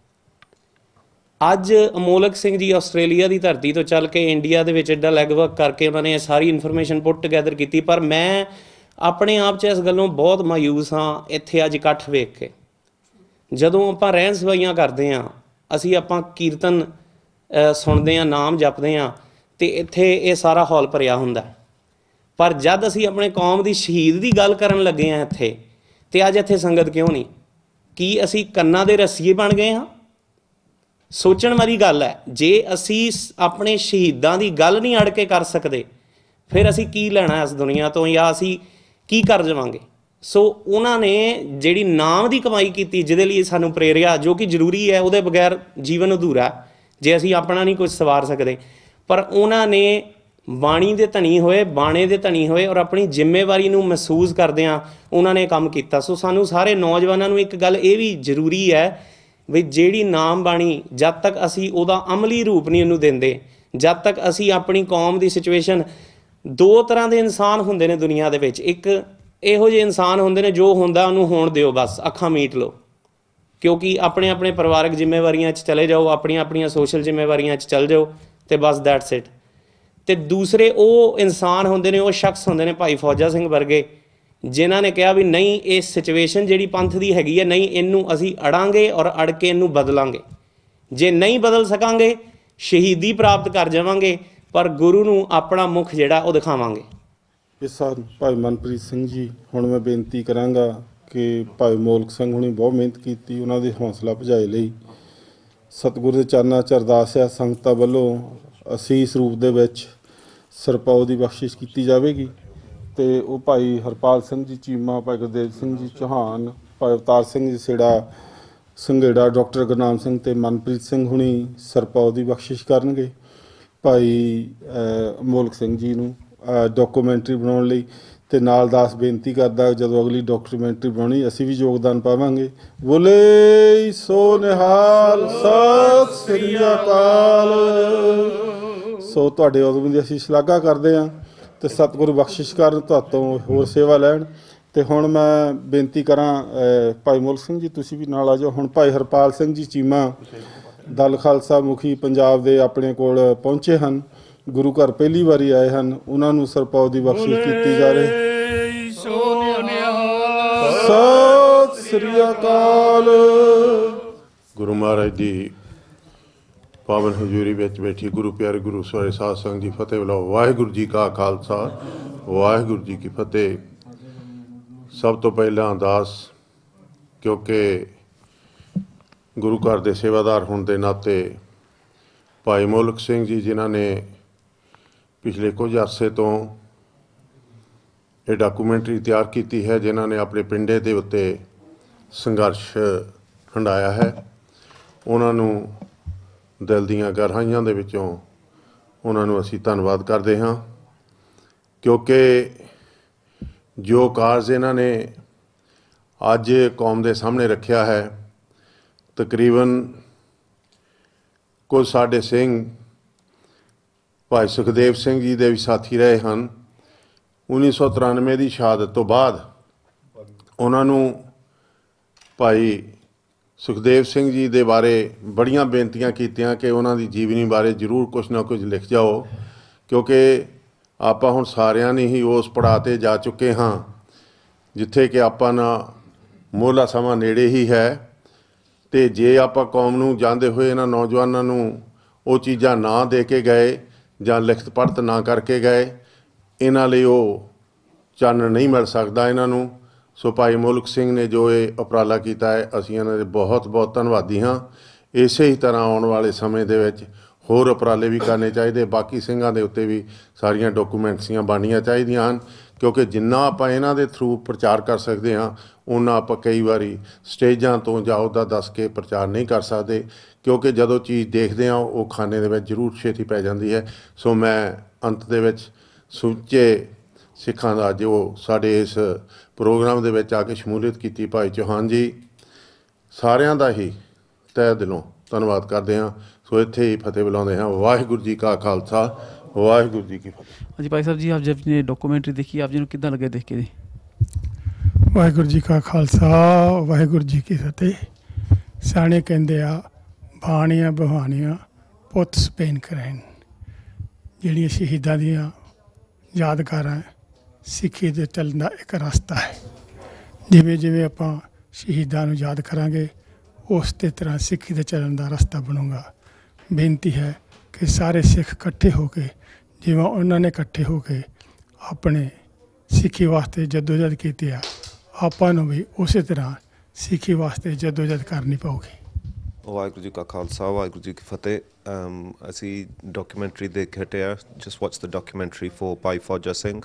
Speaker 14: ਅੱਜ ਅਮੋਲਕ ਸਿੰਘ ਜੀ ਆਸਟ੍ਰੇਲੀਆ ਦੀ ਧਰਤੀ ਤੋਂ ਚੱਲ ਕੇ ਇੰਡੀਆ ਦੇ ਵਿੱਚ ਐਡਾ ਲੈਗ ਵਰਕ ਕਰਕੇ ਉਹਨਾਂ ਨੇ ਇਹ ਸਾਰੀ ਇਨਫੋਰਮੇਸ਼ਨ ਪੁੱਟ ਟੁਗੈਦਰ ਕੀਤੀ। ਪਰ ਮੈਂ ਆਪਣੇ ਆਪ 'ਚ ਇਸ ਗੱਲੋਂ ਬਹੁਤ ਮਾਯੂਸ ਹਾਂ ਇੱਥੇ ਅੱਜ ਇਕੱਠ ਵੇਖ ਕੇ। ਜਦੋਂ ਆਪਾਂ ਰਹਿਣ ਸਵਾਈਆਂ ਕਰਦੇ ਹਾਂ, ਆਪਾਂ ਕੀਰਤਨ ਸੁਣਦੇ ਹਾਂ, ਨਾਮ ਜਪਦੇ ਹਾਂ, ਅਤੇ ਇੱਥੇ ਇਹ ਸਾਰਾ ਹਾਲ ਭਰਿਆ ਹੁੰਦਾ। ਪਰ ਜਦ ਅਸੀਂ ਆਪਣੇ ਕੌਮ ਦੀ ਸ਼ਹੀਦ ਦੀ ਗੱਲ ਕਰਨ ਲੱਗੇ ਹਾਂ ਇੱਥੇ, ਅਤੇ ਅੱਜ ਇੱਥੇ ਸੰਗਤ ਕਿਉਂ ਨਹੀਂ? ਕੀ ਅਸੀਂ ਕੰਨਾਂ ਦੇ ਰੱਸੀਏ ਬਣ ਗਏ ਹਾਂ? ਸੋਚਣ ਵਾਲੀ ਗੱਲ ਹੈ। ਜੇ ਅਸੀਂ ਆਪਣੇ ਸ਼ਹੀਦਾਂ ਦੀ ਗੱਲ ਨਹੀਂ ਅੜ ਕੇ ਕਰ ਸਕਦੇ, ਫਿਰ ਅਸੀਂ ਕੀ ਲੈਣਾ ਇਸ ਦੁਨੀਆ ਤੋਂ, ਜਾਂ ਅਸੀਂ ਕੀ ਕਰ ਜਾਵਾਂਗੇ? ਸੋ ਉਹਨਾਂ ਨੇ ਜਿਹੜੀ ਨਾਮ ਦੀ ਕਮਾਈ ਕੀਤੀ, ਜਿਹਦੇ ਲਈ ਸਾਨੂੰ ਪ੍ਰੇਰਿਆ, ਜੋ ਕਿ ਜ਼ਰੂਰੀ ਹੈ, ਉਹਦੇ ਬਗੈਰ ਜੀਵਨ ਅਧੂਰਾ ਜੇ ਅਸੀਂ ਆਪਣਾ ਨਹੀਂ ਕੁਝ ਸਵਾਰ ਸਕਦੇ। ਪਰ ਉਹਨਾਂ ਨੇ ਬਾਣੀ ਦੇ ਧਨੀ ਹੋਏ, ਬਾਣੇ ਦੇ ਧਨੀ ਹੋਏ, ਔਰ ਆਪਣੀ ਜ਼ਿੰਮੇਵਾਰੀ ਨੂੰ ਮਹਿਸੂਸ ਕਰਦਿਆਂ ਉਹਨਾਂ ਨੇ ਕੰਮ ਕੀਤਾ। ਸੋ ਸਾਨੂੰ ਸਾਰੇ ਨੌਜਵਾਨਾਂ ਨੂੰ ਇੱਕ ਗੱਲ ਇਹ ਵੀ ਜ਼ਰੂਰੀ ਹੈ ਵੀ ਜਿਹੜੀ ਨਾਮ ਬਾਣੀ, ਜਦ ਤੱਕ ਅਸੀਂ ਉਹਦਾ ਅਮਲੀ ਰੂਪ ਨਹੀਂ ਉਹਨੂੰ ਦਿੰਦੇ, ਜਦ ਤੱਕ ਅਸੀਂ ਆਪਣੀ ਕੌਮ ਦੀ ਸਿਚੁਏਸ਼ਨ, ਦੋ ਤਰ੍ਹਾਂ ਦੇ ਇਨਸਾਨ ਹੁੰਦੇ ਨੇ ਦੁਨੀਆ ਦੇ ਵਿੱਚ। ਇੱਕ ਇਹੋ ਜਿਹੇ ਇਨਸਾਨ ਹੁੰਦੇ ਨੇ ਜੋ ਹੁੰਦਾ ਉਹਨੂੰ ਹੋਣ ਦਿਓ, ਬਸ ਅੱਖਾਂ ਮੀਟ ਲਓ, ਕਿਉਂਕਿ ਆਪਣੇ ਆਪਣੇ ਪਰਿਵਾਰਕ ਜ਼ਿੰਮੇਵਾਰੀਆਂ 'ਚ ਚਲੇ ਜਾਓ, ਆਪਣੀਆਂ ਆਪਣੀਆਂ ਸੋਸ਼ਲ ਜ਼ਿੰਮੇਵਾਰੀਆਂ 'ਚ ਚੱਲ ਜਾਓ, ਅਤੇ ਬਸ ਦੈਟਸ ਇਟ। ਅਤੇ ਦੂਸਰੇ ਉਹ ਇਨਸਾਨ ਹੁੰਦੇ ਨੇ, ਉਹ ਸ਼ਖਸ ਹੁੰਦੇ ਨੇ ਭਾਈ ਫੌਜਾ ਸਿੰਘ ਵਰਗੇ, ਜਿਨ੍ਹਾਂ ਨੇ ਕਿਹਾ ਵੀ ਨਹੀਂ, ਇਹ ਸਿਚੁਏਸ਼ਨ ਜਿਹੜੀ ਪੰਥ ਦੀ ਹੈਗੀ ਹੈ, ਨਹੀਂ, ਇਹਨੂੰ ਅਸੀਂ ਅੜਾਂਗੇ ਔਰ ਅੜ ਕੇ ਇਹਨੂੰ ਬਦਲਾਂਗੇ। ਜੇ ਨਹੀਂ ਬਦਲ ਸਕਾਂਗੇ, ਸ਼ਹੀਦੀ ਪ੍ਰਾਪਤ ਕਰ ਜਾਵਾਂਗੇ, ਪਰ ਗੁਰੂ ਨੂੰ ਆਪਣਾ ਮੁੱਖ ਜਿਹੜਾ ਉਹ ਦਿਖਾਵਾਂਗੇ।
Speaker 1: ਇਸ ਸਾਲ ਭਾਈ ਮਨਪ੍ਰੀਤ ਸਿੰਘ ਜੀ, ਹੁਣ ਮੈਂ ਬੇਨਤੀ ਕਰਾਂਗਾ ਕਿ ਭਾਈ ਮੋਲਕ ਸਿੰਘ ਹੁਣੀ ਬਹੁਤ ਮਿਹਨਤ ਕੀਤੀ, ਉਹਨਾਂ ਦੀ ਹੌਸਲਾ ਭਜਾਏ ਲਈ ਸਤਿਗੁਰੂ ਦੇ ਚਰਨਾਂ 'ਚ ਅਰਦਾਸ ਹੈ, ਸੰਗਤਾਂ ਵੱਲੋਂ ਅਸੀਸ ਰੂਪ ਦੇ ਵਿੱਚ ਸਰਪਾਉ ਦੀ ਬਖਸ਼ਿਸ਼ ਕੀਤੀ ਜਾਵੇਗੀ। ਤੇ ਉਹ ਭਾਈ ਹਰਪਾਲ ਸਿੰਘ ਜੀ ਚੀਮਾ, ਭਾਈ ਗੁਰਦੇਵ ਸਿੰਘ ਜੀ ਚੌਹਾਨ, ਭਾਈ ਅਵਤਾਰ ਸਿੰਘ ਜੀ ਸੇੜਾ ਸੰਘੇੜਾ, ਡਾਕਟਰ ਗੁਰਨਾਮ ਸਿੰਘ ਤੇ ਮਨਪ੍ਰੀਤ ਸਿੰਘ ਹੁਣੀ ਸਰਪੌ ਦੀ ਬਖਸ਼ਿਸ਼ ਕਰਨਗੇ। ਭਾਈ ਅਮੋਲਕ ਸਿੰਘ ਜੀ ਨੂੰ ਡਾਕੂਮੈਂਟਰੀ ਬਣਾਉਣ ਲਈ, ਤੇ ਨਾਲ ਦਾਸ ਬੇਨਤੀ ਕਰਦਾ ਜਦੋਂ ਅਗਲੀ ਡਾਕੂਮੈਂਟਰੀ ਬਣਾਉਣੀ ਅਸੀਂ ਵੀ ਯੋਗਦਾਨ ਪਾਵਾਂਗੇ। ਬੋਲੇ ਸੋ ਨਿਹਾਲ, ਸਤਿ ਸ੍ਰੀ ਅਕਾਲ। ਸੋ ਤੁਹਾਡੇ ਉਦੋਂ ਦੀ ਅਸੀਂ ਸ਼ਲਾਘਾ ਕਰਦੇ ਹਾਂ ਤੇ ਸਤਿਗੁਰੂ ਬਖਸ਼ਿਸ਼ ਕਰਨ, ਤੁਹਾਤੋਂ ਹੋਰ ਸੇਵਾ ਲੈਣ। ਤੇ ਹੁਣ ਮੈਂ ਬੇਨਤੀ ਕਰਾਂ ਭਾਈ ਮੋਲਕ ਸਿੰਘ ਜੀ ਤੁਸੀਂ ਵੀ ਨਾਲ ਆ ਜਾਓ। ਹੁਣ ਭਾਈ ਹਰਪਾਲ ਸਿੰਘ ਜੀ ਚੀਮਾ ਦਲ ਖਾਲਸਾ ਮੁਖੀ ਪੰਜਾਬ ਦੇ ਆਪਣੇ ਕੋਲ ਪਹੁੰਚੇ ਹਨ, ਗੁਰੂ ਘਰ ਪਹਿਲੀ ਵਾਰੀ ਆਏ ਹਨ, ਉਹਨਾਂ ਨੂੰ ਸਰਪੌ ਦੀ ਬਖਸ਼ਿਸ਼ ਕੀਤੀ ਜਾ ਰਹੀ। ਸਤਿ ਸ੍ਰੀ ਅਕਾਲ।
Speaker 15: ਗੁਰੂ ਮਹਾਰਾਜ ਦੀ ਪਾਵਨ ਹਜ਼ੂਰੀ ਵਿੱਚ ਬੈਠੀ ਗੁਰੂ ਪਿਆਰੇ ਗੁਰੂ ਸਵਾਰੇ ਸਾਧ ਸੰਗਤ ਜੀ ਫਤਿਹ ਬੁਲਾਓ। ਵਾਹਿਗੁਰੂ ਜੀ ਕਾ ਖਾਲਸਾ, ਵਾਹਿਗੁਰੂ ਜੀ ਕੀ ਫਤਿਹ। ਸਭ ਤੋਂ ਪਹਿਲਾਂ ਅਰਦਾਸ, ਕਿਉਂਕਿ ਗੁਰੂ ਘਰ ਦੇ ਸੇਵਾਦਾਰ ਹੋਣ ਦੇ ਨਾਤੇ ਭਾਈ ਮੋਲਕ ਸਿੰਘ ਜੀ ਜਿਨ੍ਹਾਂ ਨੇ ਪਿਛਲੇ ਕੁਝ ਅਰਸੇ ਤੋਂ ਇਹ ਡਾਕੂਮੈਂਟਰੀ ਤਿਆਰ ਕੀਤੀ ਹੈ, ਜਿਨ੍ਹਾਂ ਨੇ ਆਪਣੇ ਪਿੰਡੇ ਦੇ ਉੱਤੇ ਸੰਘਰਸ਼ ਹੰਡਾਇਆ ਹੈ, ਉਹਨਾਂ ਨੂੰ ਦਿਲ ਦੀਆਂ ਗਹਿਰਾਈਆਂ ਦੇ ਵਿੱਚੋਂ ਉਹਨਾਂ ਨੂੰ ਅਸੀਂ ਧੰਨਵਾਦ ਕਰਦੇ ਹਾਂ। ਕਿਉਂਕਿ ਜੋ ਕਾਰਜ ਇਹਨਾਂ ਨੇ ਅੱਜ ਕੌਮ ਦੇ ਸਾਹਮਣੇ ਰੱਖਿਆ ਹੈ, ਤਕਰੀਬਨ ਕੁਝ ਸਾਡੇ ਸਿੰਘ ਭਾਈ ਸੁਖਦੇਵ ਸਿੰਘ ਜੀ ਦੇ ਵੀ ਸਾਥੀ ਰਹੇ ਹਨ। 1993 ਦੀ ਸ਼ਹਾਦਤ ਤੋਂ ਬਾਅਦ ਉਹਨਾਂ ਨੂੰ ਭਾਈ ਸੁਖਦੇਵ ਸਿੰਘ ਜੀ ਦੇ ਬਾਰੇ ਬੜੀਆਂ ਬੇਨਤੀਆਂ ਕੀਤੀਆਂ ਕਿ ਉਹਨਾਂ ਦੀ ਜੀਵਨੀ ਬਾਰੇ ਜ਼ਰੂਰ ਕੁਛ ਨਾ ਕੁਝ ਲਿਖ ਜਾਓ, ਕਿਉਂਕਿ ਆਪਾਂ ਹੁਣ ਸਾਰਿਆਂ ਨੇ ਹੀ ਉਸ ਪੜਾਅ 'ਤੇ ਜਾ ਚੁੱਕੇ ਹਾਂ ਜਿੱਥੇ ਕਿ ਆਪਾਂ ਨਾ ਮੋਹਲਾ ਸਮਾਂ ਨੇੜੇ ਹੀ ਹੈ। ਅਤੇ ਜੇ ਆਪਾਂ ਕੌਮ ਨੂੰ ਜਾਂਦੇ ਹੋਏ ਇਹਨਾਂ ਨੌਜਵਾਨਾਂ ਨੂੰ ਉਹ ਚੀਜ਼ਾਂ ਨਾ ਦੇ ਕੇ ਗਏ ਜਾਂ ਲਿਖਤ ਪੜ੍ਹਤ ਨਾ ਕਰਕੇ ਗਏ, ਇਹਨਾਂ ਲਈ ਉਹ ਚਾਨਣ ਨਹੀਂ ਮਿਲ ਸਕਦਾ ਇਹਨਾਂ ਨੂੰ। ਸੋ ਭਾਈ ਮੋਲਕ ਸਿੰਘ ਨੇ ਜੋ ਇਹ ਉਪਰਾਲਾ ਕੀਤਾ ਹੈ, ਅਸੀਂ ਇਹਨਾਂ ਦੇ ਬਹੁਤ ਬਹੁਤ ਧੰਨਵਾਦੀ ਹਾਂ। ਇਸੇ ਹੀ ਤਰ੍ਹਾਂ ਆਉਣ ਵਾਲੇ ਸਮੇਂ ਦੇ ਵਿੱਚ ਹੋਰ ਉਪਰਾਲੇ ਵੀ ਕਰਨੇ ਚਾਹੀਦੇ, ਬਾਕੀ ਸਿੰਘਾਂ ਦੇ ਉੱਤੇ ਵੀ ਸਾਰੀਆਂ ਡਾਕੂਮੈਂਟਰੀਆਂ ਬਣਨੀਆਂ ਚਾਹੀਦੀਆਂ ਹਨ, ਕਿਉਂਕਿ ਜਿੰਨਾ ਆਪਾਂ ਇਹਨਾਂ ਦੇ ਥਰੂ ਪ੍ਰਚਾਰ ਕਰ ਸਕਦੇ ਹਾਂ ਉਹਨਾਂ ਆਪਾਂ ਕਈ ਵਾਰੀ ਸਟੇਜਾਂ ਤੋਂ ਜਾਂ ਉਹਦਾ ਦੱਸ ਕੇ ਪ੍ਰਚਾਰ ਨਹੀਂ ਕਰ ਸਕਦੇ, ਕਿਉਂਕਿ ਜਦੋਂ ਚੀਜ਼ ਦੇਖਦੇ ਹਾਂ ਉਹ ਖਾਨੇ ਦੇ ਵਿੱਚ ਜ਼ਰੂਰ ਛੇਤੀ ਪੈ ਜਾਂਦੀ ਹੈ। ਸੋ ਮੈਂ ਅੰਤ ਦੇ ਵਿੱਚ ਸੁੱਚੇ ਸਿੱਖਾਂ ਦਾ ਜੋ ਸਾਡੇ ਇਸ ਪ੍ਰੋਗਰਾਮ ਦੇ ਵਿੱਚ ਆ ਕੇ ਸ਼ਮੂਲੀਅਤ ਕੀਤੀ ਭਾਈ ਚੌਹਾਨ ਜੀ, ਸਾਰਿਆਂ ਦਾ ਹੀ ਤਹਿ ਦਿਲੋਂ ਧੰਨਵਾਦ ਕਰਦੇ ਹਾਂ। ਸੋ ਇੱਥੇ ਹੀ ਫਤਿਹ ਬੁਲਾਉਂਦੇ ਹਾਂ। ਵਾਹਿਗੁਰੂ ਜੀ ਕਾ ਖਾਲਸਾ, ਵਾਹਿਗੁਰੂ ਜੀ ਕੀ ਫਤਿਹ।
Speaker 16: हाँ जी भाई साहब जी, आप जब ने डॉक्यूमेंट्री देखी आप जी कितना लगे देख के जी?
Speaker 12: ਵਾਹਿਗੁਰੂ ਜੀ ਕਾ ਖਾਲਸਾ, ਵਾਹਿਗੁਰੂ ਜੀ ਕੀ ਫਤਿਹ। ਸਿਆਣੇ ਕਹਿੰਦੇ ਆ ਬਾਣੀਆਂ ਬਹਾਨੀਆਂ ਪੁੱਤ ਸਪੇਨ ਕਰੈਨ, ਜਿਹੜੀਆਂ ਸ਼ਹੀਦਾਂ ਦੀਆਂ ਯਾਦਗਾਰਾਂ ਸਿੱਖੀ ਦੇ ਚੱਲਣ ਦਾ ਇੱਕ ਰਸਤਾ ਹੈ। ਜਿਵੇਂ ਜਿਵੇਂ ਆਪਾਂ ਸ਼ਹੀਦਾਂ ਨੂੰ ਯਾਦ ਕਰਾਂਗੇ ਉਸ ਦੇ ਤਰ੍ਹਾਂ ਸਿੱਖੀ ਦੇ ਚੱਲਣ ਦਾ ਰਸਤਾ ਬਣੂਗਾ। ਬੇਨਤੀ ਹੈ ਕਿ ਸਾਰੇ ਸਿੱਖ ਇਕੱਠੇ ਹੋ ਕੇ ਜਿਵੇਂ ਉਹਨਾਂ ਨੇ ਇਕੱਠੇ ਹੋ ਕੇ ਆਪਣੇ ਸਿੱਖੀ ਵਾਸਤੇ ਜਦੋਜਹਿਦ ਕੀਤੀ ਆ, ਆਪਾਂ ਨੂੰ ਵੀ ਉਸੇ ਤਰ੍ਹਾਂ ਸਿੱਖੀ ਵਾਸਤੇ ਜਦੋਜਹਿਦ ਕਰਨੀ ਪਊਗੀ।
Speaker 17: ਵਾਹਿਗੁਰੂ ਜੀ ਕਾ ਖਾਲਸਾ, ਵਾਹਿਗੁਰੂ ਜੀ ਕੀ ਫਤਿਹ। ਅਸੀਂ ਡਾਕੂਮੈਂਟਰੀ ਦੇਖ ਹਟੇ ਆ, just watch the documentary for Bhai Fauja Singh.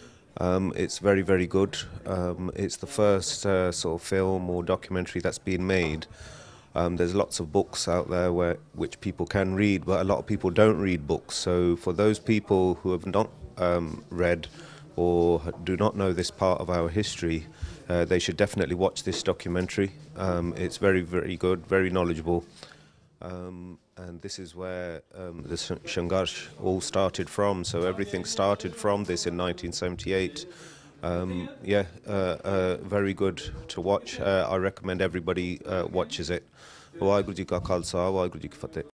Speaker 17: It's very, very good. It's the first sort of film or documentary that's been made. There's lots of books out there which people can read, but a lot of people don't read books. So for those people who have not read or do not know this part of our history, they should definitely watch this documentary. It's very, very good, very knowledgeable. And this is where the Shangarsh all started from. So everything started from this in 1978. Very good to watch. I recommend everybody watches it. Waheguru Ji Ka Khalsa, Waheguru Ji Ki Fateh.